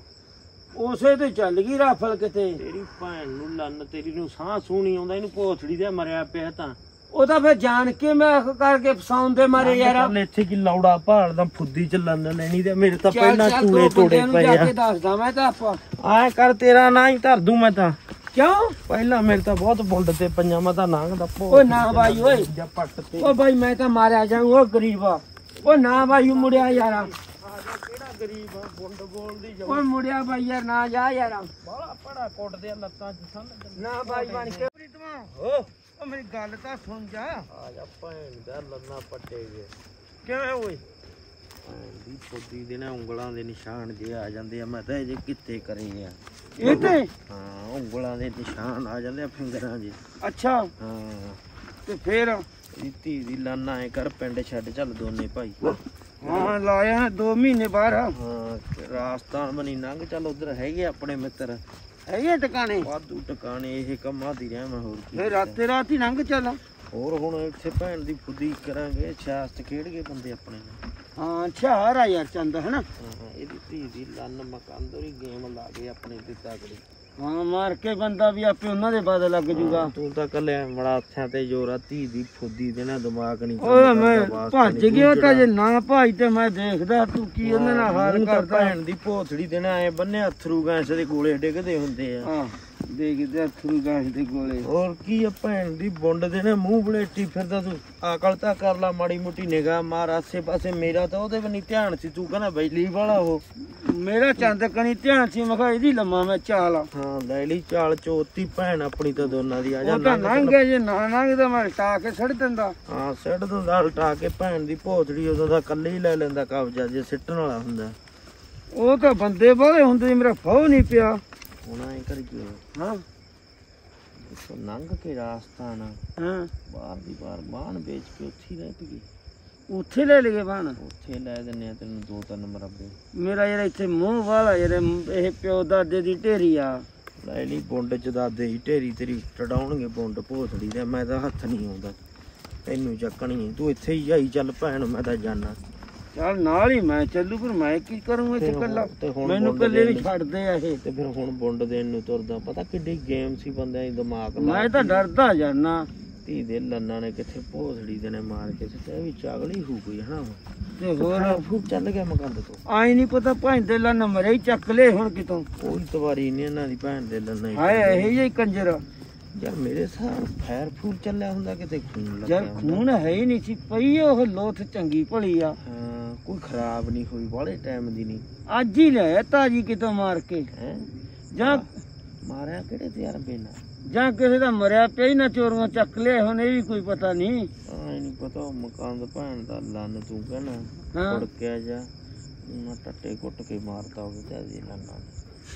ਉਸੇ ਤੇ ਚੱਲ ਗਈ ਰਾਫਲ ਕਿਤੇ। ਤੇਰੀ ਭੈਣ ਨੂੰ ਲੰਨ ਤੇਰੀ ਨੂੰ ਸਾਹ ਸੂਣੀ ਆਉਂਦਾ ਇਹਨੂੰ ਭੋਥੜੀ ਦਾ ਮਰਿਆ ਪਿਆ ਤਾਂ। ਉਹ ਤਾਂ ਫਿਰ ਜਾਣ ਕੇ ਮੈਂ ਕਰਕੇ ਫਸਾਉਣ ਦੇ ਮਾਰੇ ਯਾਰ। ਇੱਥੇ ਕੀ ਲੌੜਾ ਭਾਲਦਾ ਫੁੱਦੀ ਚ ਲੰਨ ਲੈਣੀ ਤੇ ਮੇਰੇ ਤਾਂ ਚੱਲ ਪਹਿਲਾਂ ਚੱਲ ਚੂਲੇ ਦੋ ਤੋੜੇ ਬੰਦਿਆਂ ਨੂੰ ਪਏ ਜਾ ਆ। ਕੇ ਦੱਸਦਾ ਮੈਂ ਤਾਂ ਆਪਾਂ। ਆਏ ਕਰ ਤੇਰਾ ਨਾਂ ਹੀ ਧਰ ਦੂੰ ਮੈਂ ਤਾਂ। ਕਿਉਂ? ਪਹਿਲਾਂ ਮੇਰੇ ਤਾਂ ਬਹੁਤ ਬੁੰਡ ਤੇ ਪੰਜਾਂ ਮੈਂ ਤਾਂ ਨਾਂਗਦਾ ਭੋ। ਓ ਨਾ ਬਾਈ ਓਏ ਜਾਂ ਪੱਟ ਤੇ ਓ ਬਾਈ ਮੈਂ ਤਾਂ ਮਾਰਿਆ ਜਾਊਂ। ਉਹ ਗਰੀਬ ਆ। ਓ ਨਾ ਬਾਈ ਮੁੜਿਆ ਯਾਰਾ। ਕਿਹੜਾ ਗਰੀਬ ਆ ਬੁੰਡ ਬੋਲਦੀ ਜਾ। ਓਏ ਮੁੜਿਆ ਬਾਈ ਯਾਰ ਨਾ ਜਾ ਯਾਰਾ। ਬਾਲਾ ਪੜਾ ਕੁੱਟਦੇ ਆ ਲੱਤਾਂ ਚ ਸੰਨ। ਨਾ ਬਾਈ ਬਣ ਕੇ ਓ ਓ ਮੇਰੀ ਗੱਲ ਤਾਂ ਸੁਣ ਜਾ। ਆ ਜਾ ਭੈਣ ਦਾ ਲੰਨਾ ਪੱਟੇ ਗਏ। ਕਿਵੇਂ ਓਏ? ਭੈਣ ਦੀ ਫੁੱਦੀ ਦੇ ਨਾ ਉਂਗਲਾਂ ਦੇ ਨਿਸ਼ਾਨ ਜੇ ਆ ਜਾਂਦੇ ਆ। ਮੈਂ ਤਾਂ ਇਹ ਜੇ ਕਿੱਥੇ ਕਰੇ ਆ ਇਹ ਤੇ। ਹਾਂ ਉਂਗਲਾਂ ਦੇ ਨਿਸ਼ਾਨ ਆ ਜਾਂਦੇ ਆ ਫਿੰਗਰਾਂ ਜੇ। ਅੱਛਾ ਹਾਂ ਤੇ ਫੇਰ ਇਹ ਧੀ ਦੀ ਲਾਨਾ ਐ ਕਰ ਪਿੰਡ ਛੱਡ ਚੱਲ ਦੋਨੇ ਭਾਈ। ਹਾਂ ਲਾਇਆ ਦੋ ਮਹੀਨੇ ਬਾਹਰ। ਹਾਂ ਰਾਜਸਥਾਨ ਬਣੀ ਲੰਘ ਚੱਲ ਉਧਰ ਹੈਗੇ ਆਪਣੇ ਮਿੱਤਰ ਹੈਗੇ ਟਿਕਾਣੇ। ਵਾਧੂ ਟਿਕਾਣੇ ਇਹ ਕੰਮਾਂ ਦੀ ਰਹਿ ਮੈਂ ਹੋਰ ਕੀ। ਫੇਰ ਰਾਤੇ ਰਾਤ ਹੀ ਲੰਘ ਚੱਲ। ਹੋਰ ਹੁਣ ਇੱਥੇ ਭੈਣ ਦੀ ਫੁੱਦੀ ਕਰਾਂਗੇ ਸਿਆਸਤ ਖੇਡ ਗਏ ਬੰਦੇ ਆਪਣੇ ਨਾਲ। ਹਾਂ ਛਾਰ ਆ ਯਾਰ ਚੰਦ ਹਨਾ। ਹਾਂ ਇਹਦੀ ਧੀ ਦੀ ਲੰਨ ਮਕਾਂਦੋਰੀ ਗੇਮ ਲਾ ਗਏ ਆਪਣੇ ਤੇ ਤਗੜੀ। ਹਾਂ ਮਾਰ ਕੇ ਬੰਦਾ ਵੀ ਆਪੇ ਉਹਨਾਂ ਦੇ ਬਾਦ ਲੱਗ ਜੂਗਾ। ਤੂੰ ਤਾਂ ਕੱਲਿਆ ਬੜਾ ਹੱਥਾਂ ਤੇ ਜੋਰਾ ਧੀ ਦੀ ਫੁੱਦੀ ਦੇ ਨਾ ਦਿਮਾਗ ਨਹੀਂ ਓਏ ਮੈਂ ਭੱਜ ਗਿਆ ਤਾਂ ਜੇ ਨਾ ਭਾਈ ਤੇ ਮੈਂ ਦੇਖਦਾ ਤੂੰ ਕੀ ਉਹਨਾਂ ਨਾਲ ਹਾਲ ਕਰਦਾ। ਭੈਣ ਦੀ ਭੋਥੜੀ ਦੇ ਨਾ ਐ ਬੰਨੇ ਅਥਰੂ ਗੈਸ ਦੇ ਗੋਲੇ ਡਿੱਗਦੇ ਹੁੰਦੇ ਆ। ਹਾਂ ਦੇਖਦੇ ਅਥਰੂ ਗੈਸ ਦੇ ਗੋਲੇ। ਹੋਰ ਕੀ ਆ ਭੈਣ ਦੀ ਬੁੰਡ ਦੇ ਨਾ ਮੂੰਹ ਬਲੇਟੀ ਫਿਰਦਾ ਤੂੰ। ਅਕਲ ਤਾਂ ਕਰ ਲਾ ਮਾੜੀ ਮੋਟੀ ਨਿਗਾਹ ਮਾਰ ਆਸੇ ਪਾਸੇ। ਮੇਰਾ ਤਾਂ ਉਹਦੇ ਵੀ ਨਹੀਂ ਧਿਆਨ ਸੀ। ਤੂੰ ਕਹਿੰਦਾ ਬੈਲੀ ਵਾਲਾ ਉਹ ਮੇਰਾ ਚੰਦ ਕਣੀ ਧਿਆਨ ਸੀ। ਮੈਂ ਕਿਹਾ ਇਹਦੀ ਲੰਮਾ ਮੈਂ ਚਾਲ ਆ। ਹਾਂ ਲੈ ਲਈ ਚਾਲ ਚੋਤੀ ਭੈਣ ਆਪਣੀ ਤਾਂ ਦੋਨਾਂ ਦੀ। ਆ ਜਾ ਉਹ ਤਾਂ ਲੰਘ ਗਿਆ ਜੇ ਨਾ ਲੰਘਦਾ ਮੈਂ ਟਾ ਕੇ ਛੱਡ ਦਿੰਦਾ। ਹਾਂ ਸਿੱਟ ਦਿੰਦਾ ਉਲਟਾ ਕੇ ਭੈਣ ਦੀ ਭੋਥੜੀ ਉਦੋਂ ਦਾ ਕੱਲੇ ਹੀ ਲੈ ਲੈਂਦਾ ਕਬਜ਼ਾ ਜੇ ਸਿੱਟਣ ਵਾਲਾ ਹੁੰਦਾ। ਉਹ ਤਾਂ ਬੰਦੇ ਬਾਹਲੇ ਹੁੰਦੇ ਮੇਰਾ ਫਾਹ ਨਹੀਂ ਪਿਆ। ਹੁਣ ਐ ਕਰੀਏ ਹਾਂ ਇੱਥੋਂ ਲੰਘ ਕੇ ਰਾਜਸਥਾਨ ਹਾਂ ਬਾਹਰ ਦੀ ਬਾਹਰ ਬਾਣ ਵੇਚ ਕੇ ਉੱਥੇ ਹੀ ਰਹਿ ਪਈ। ਉੱਥੇ ਲੈ ਲਈਏ ਬਾਣ। ਉੱਥੇ ਲੈ ਦਿੰਨੇ ਆ ਤੈਨੂੰ ਦੋ ਤਿੰਨ ਮਰਬੇ। ਮੇਰਾ ਯਾਰ ਇੱਥੇ ਮੂੰਹ ਵਾਲਾ ਯਾਰ ਇਹ ਪਿਓ ਦਾਦੇ ਦੀ ਢੇਰੀ ਆ। ਲੈ ਲਈ ਬੁੰਡ ਚ ਦਾਦੇ ਹੀ ਢੇਰੀ ਤੇਰੀ ਟਡਾਉਣਗੇ ਬੁੰਡ ਭੋਥੜੀ ਦੇ। ਮੈਂ ਤਾਂ ਹੱਥ ਨਹੀਂ ਆਉਂਦਾ ਤੈਨੂੰ ਚੱਕਣੀ। ਤੂੰ ਇੱਥੇ ਹੀ ਜਾਈ ਚੱਲ ਭੈਣ ਮੈਂ ਤਾਂ ਜਾਣਾ। ਚੱਲ ਨਾਲ ਹੀ ਮੈਂ ਚੱਲੂ ਪਰ ਮੈਂ ਕੀ ਕਰੂੰ ਇੱਥੇ ਕੱਲਾ। ਮੈਨੂੰ ਕੱਲੇ ਵੀ ਛੱਡਦੇ ਆ ਇਹ। ਤੇ ਫਿਰ ਹੁਣ ਬੁੰਡ ਦੇਣ ਨੂੰ ਤੁਰਦਾ। ਪਤਾ ਕਿੱਡੀ ਗੇਮ ਸੀ ਬੰਦਿਆਂ ਦੀ ਦਿਮਾਗ ਲਾ। ਮੈਂ ਤਾਂ ਡਰਦਾ ਜਾਨਾ। ਧੀ ਦੇ ਲੰਨਾਂ ਨੇ ਕਿੱਥੇ ਭੋਸੜੀ ਦੇ ਨੇ ਮਾਰ ਕੇ ਤੇ ਵੀ ਚਾਗਲੀ ਹੋ ਗਈ ਹਨਾ। ਤੇ ਹੋਰ ਫੂ ਚੱਲ ਗਿਆ ਮਕੰਦ ਤੋਂ। ਆਈ ਨਹੀਂ ਪਤਾ ਭੈਣ ਦੇ ਲੰਨ ਮਰੇ ਹੀ ਚੱਕ ਲੈ ਹੁਣ ਕਿਤੋਂ। ਕੋਈ ਤਵਾਰੀ ਨਹੀਂ ਇਹਨਾਂ ਦੀ ਭੈਣ ਦੇ ਲੰਨਾਂ ਹੀ। ਹਾਏ ਇਹ ਜਿਹੀ ਕੰਜਰ ਯਾਰ ਮੇਰੇ ਸਾਹ ਫੈਰ ਫੂਰ ਚੱਲਿਆ ਹੁੰਦਾ ਕਿਤੇ ਖੂਨ ਲੱਗਿਆ ਯਾਰ ਖੂਨ ਹੈ ਹੀ ਨਹੀਂ ਸੀ ਪਈ। ਉਹ ਲੋਥ ਚੰਗੀ ਭਲੀ ਆ। ਹਾਂ ਕੋਈ ਖਰਾਬ ਨਹੀਂ ਹੋਈ ਬਾਹਲੇ ਟਾਈਮ ਦੀ ਨਹੀਂ। ਅੱਜ ਹੀ ਲਿਆ ਤਾਜੀ ਕਿਤੋਂ ਮਾਰ ਕੇ। ਹੈ ਜਾਂ ਮਾਰਿਆ ਕਿਹੜੇ ਤੇ ਯਾਰ ਬੇਨਾ ਜਾਂ ਕਿਸੇ ਦਾ ਮਰਿਆ ਪਿਆ ਹੀ ਨਾ ਚੋਰੀਆਂ ਚੱਕ ਲਿਆ। ਹੁਣ ਇਹ ਵੀ ਕੋਈ ਪਤਾ ਨਹੀਂ। ਆਹ ਨਹੀਂ ਪਤਾ ਉਹ ਮਕਾਨ ਭੈਣ ਦਾ ਲੰਨ ਤੂੰ ਕਹਿਣਾ ਹਾਂ ਫੜਕਿਆ ਜਾ ਉਹਨਾਂ ਟੱਟੇ ਕੁੱਟ ਕੇ ਮਾਰਤਾ ਹੋਵੇ ਤੇ ਜੀ ਲੰਨਾਂ ਨੇ।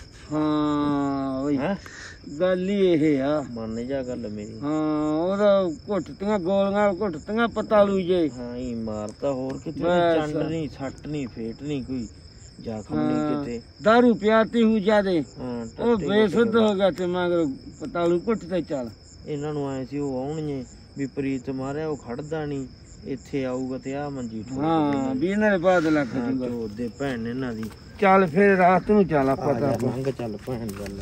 ਹਾਂ ਓਏ ਹੈਂ ਗੱਲ ਹੀ ਇਹ ਆ। ਮੰਨ ਜਾ ਗੱਲ ਮੇਰੀ। ਹਾਂ ਉਹਦਾ ਘੁੱਟਤੀਆਂ ਗੋਲੀਆਂ ਘੁੱਟਤੀਆਂ ਪਤਾਲੂ ਜੇ। ਹਾਂ ਹੀ ਮਾਰਤਾ ਹੋਰ ਕਿਤੇ ਬਸ। ਚੰਡ ਨਹੀਂ ਸੱਟ ਨਹੀਂ ਫੇਟ ਨਹੀਂ ਕੋਈ ਜ਼ਖਮ ਨਹੀਂ ਹਾਂ, ਕਿਤੇ। ਦਾਰੂ ਪਿਆਤੀ ਹੂੰ ਜਿਆਦੇ ਹਾਂ ਉਹ ਟੱਟੇ ਬੇਸੁੱਧ ਹੋ ਗਿਆ ਤੇ ਮੈਂ ਕਿਹਾ ਪਤਾਲੂ ਘੁੱਟ ਤੇ ਚੱਲ। ਇਹਨਾਂ ਨੂੰ ਆਏ ਸੀ ਉਹ ਆਉਣਗੇ ਵੀ ਪ੍ਰੀਤ ਮਾਰਿਆ ਉਹ ਖੜਦਾ ਨਹੀਂ ਇੱਥੇ ਆਊਗਾ ਤੇ ਆ ਮੰਜੀ ਠੋਕ ਹਾਂ ਵੀ ਇਹਨਾਂ ਦੇ ਬਾਅਦ ਲੱਗ ਜੂਗਾ। ਉਹਦੇ ਭੈਣ ਇਹਨਾਂ ਦੀ। ਚੱਲ ਫੇਰ ਰਾਤ ਨੂੰ ਚੱਲ ਆਪਾਂ ਤਾਂ ਲੰਘ ਚੱਲ ਭੈਣ ਗੱਲ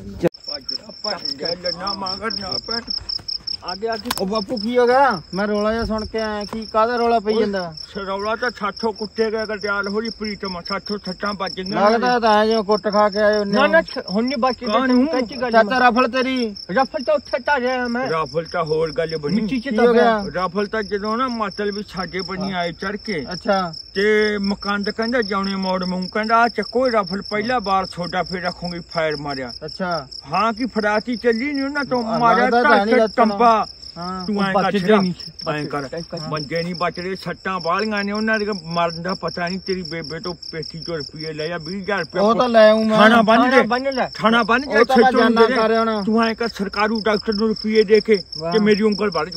ਨਾ ਮੰਗਰ ਨਾ ਪੈਣ ਆਗੇ ਆਗੇ। ਉਹ ਬਾਪੂ ਕੀ ਹੋ ਗਿਆ? ਮੈਂ ਰੋਲਾ ਜਿਹਾ ਸੁਣ ਕੇ ਆਇਆ। ਕੀ ਕਾਹਦਾ ਰੋਲਾ ਪਈ ਜਾਂਦਾ? ਸਰੌਲਾ ਤਾਂ ਸਾਥੋਂ ਕੁੱਤੇ ਗਏ ਗਟਿਆਲ ਹੋਰੀ ਪ੍ਰੀਤਮ ਸਾਥੋਂ ਸੱਟਾਂ ਵੱਜ ਗਈਆਂ। ਲੱਗਦਾ ਤਾਂ ਐ ਜਿਵੇਂ ਕੁੱਟ ਖਾ ਕੇ ਆਏ ਉਹਨੇ। ਨਾ ਨਾ ਹੁਣ ਨਹੀਂ ਬਾਕੀ ਕੱਚੀ ਗੱਲ ਚਾਚਾ ਰਫਲ ਤੇਰੀ ਰਫਲ ਤਾਂ ਉੱਥੇ ਤਾਂ ਰਿਹਾ ਮੈਂ। ਰਫਲ ਤਾਂ ਹੋਰ ਗੱਲ ਬਣੀ। ਕੀ ਹੋ ਗਿਆ? ਰਫਲ ਤਾਂ ਜਦੋਂ ਨਾ ਮਤਲਬ ਵੀ ਸਾਡੇ ਬਣੀ ਆਏ ਚੜ ਕੇ ਅੱਛਾ ਤੇ ਮਕੰਦ ਕਹਿੰਦਾ ਜਾਉਣੇ ਮੋੜ ਮੂੰਹ ਕਹਿੰਦਾ ਆ ਚੱਕੋ ਰਫਲ ਪਹਿਲਾ ਵਾਰ ਛੋਟਾ ਫਿਰ ਰੱਖੂਗੀ ਫਾਇਰ ਮਾਰਿਆ। ਅੱਛਾ ਹਾਂ ਕੀ ਫੜਾਤੀ ਚੱਲੀ ਨਹੀਂ ਉਹਨਾਂ ਤੋਂ ਆਹ, ਮਾਰਿਆ ਲੱਗਦਾ ਤਾਂ ਨਹੀਂ ਤਾਂ ਲੱਤਾਂ ਟੰਬਾ। ਹਾਂ ਤੂੰ ਐਂ ਕਰ ਛੜਾ ਐਂ ਕਰ ਮੰਜੇ ਨਹੀਂ ਬਚਦੇ ਸੱਟਾਂ ਵਾਲੀਆਂ ਨੇ ਉਹਨਾਂ ਦੇ ਮਰਨ ਦਾ ਪਤਾ ਨਹੀਂ। ਤੇਰੀ ਬੇਬੇ ਤੋਂ ਪੇਟੀ ਚੋਂ ਰੁਪਏ ਲੈ ਜਾ ਵੀਹ ਹਜ਼ਾਰ ਰੁਪਏ। ਉਹ ਤਾਂ ਲੈ ਆਉਂ ਮੈਂ। ਖਾਣਾ ਬੰਨ ਦੇ ਬੰਨ ਲੈ। ਖਾਣਾ ਬੰਨ ਉਹ ਤਾਂ ਮੈਂ ਜਾਨਾ ਕਰ ਰਿਹਾ ਦੇ। ਹੁਣ। ਤੂੰ ਐਂ ਕਰ ਸਰਕਾਰੂ ਡਾਕਟਰ ਨੂੰ ਰੁਪਏ ਦੇ ਕੇ ਵਾਹ। ਤੇ ਮੇਰੀ ਉਂਗਲ ਵੱਢ ਜੋ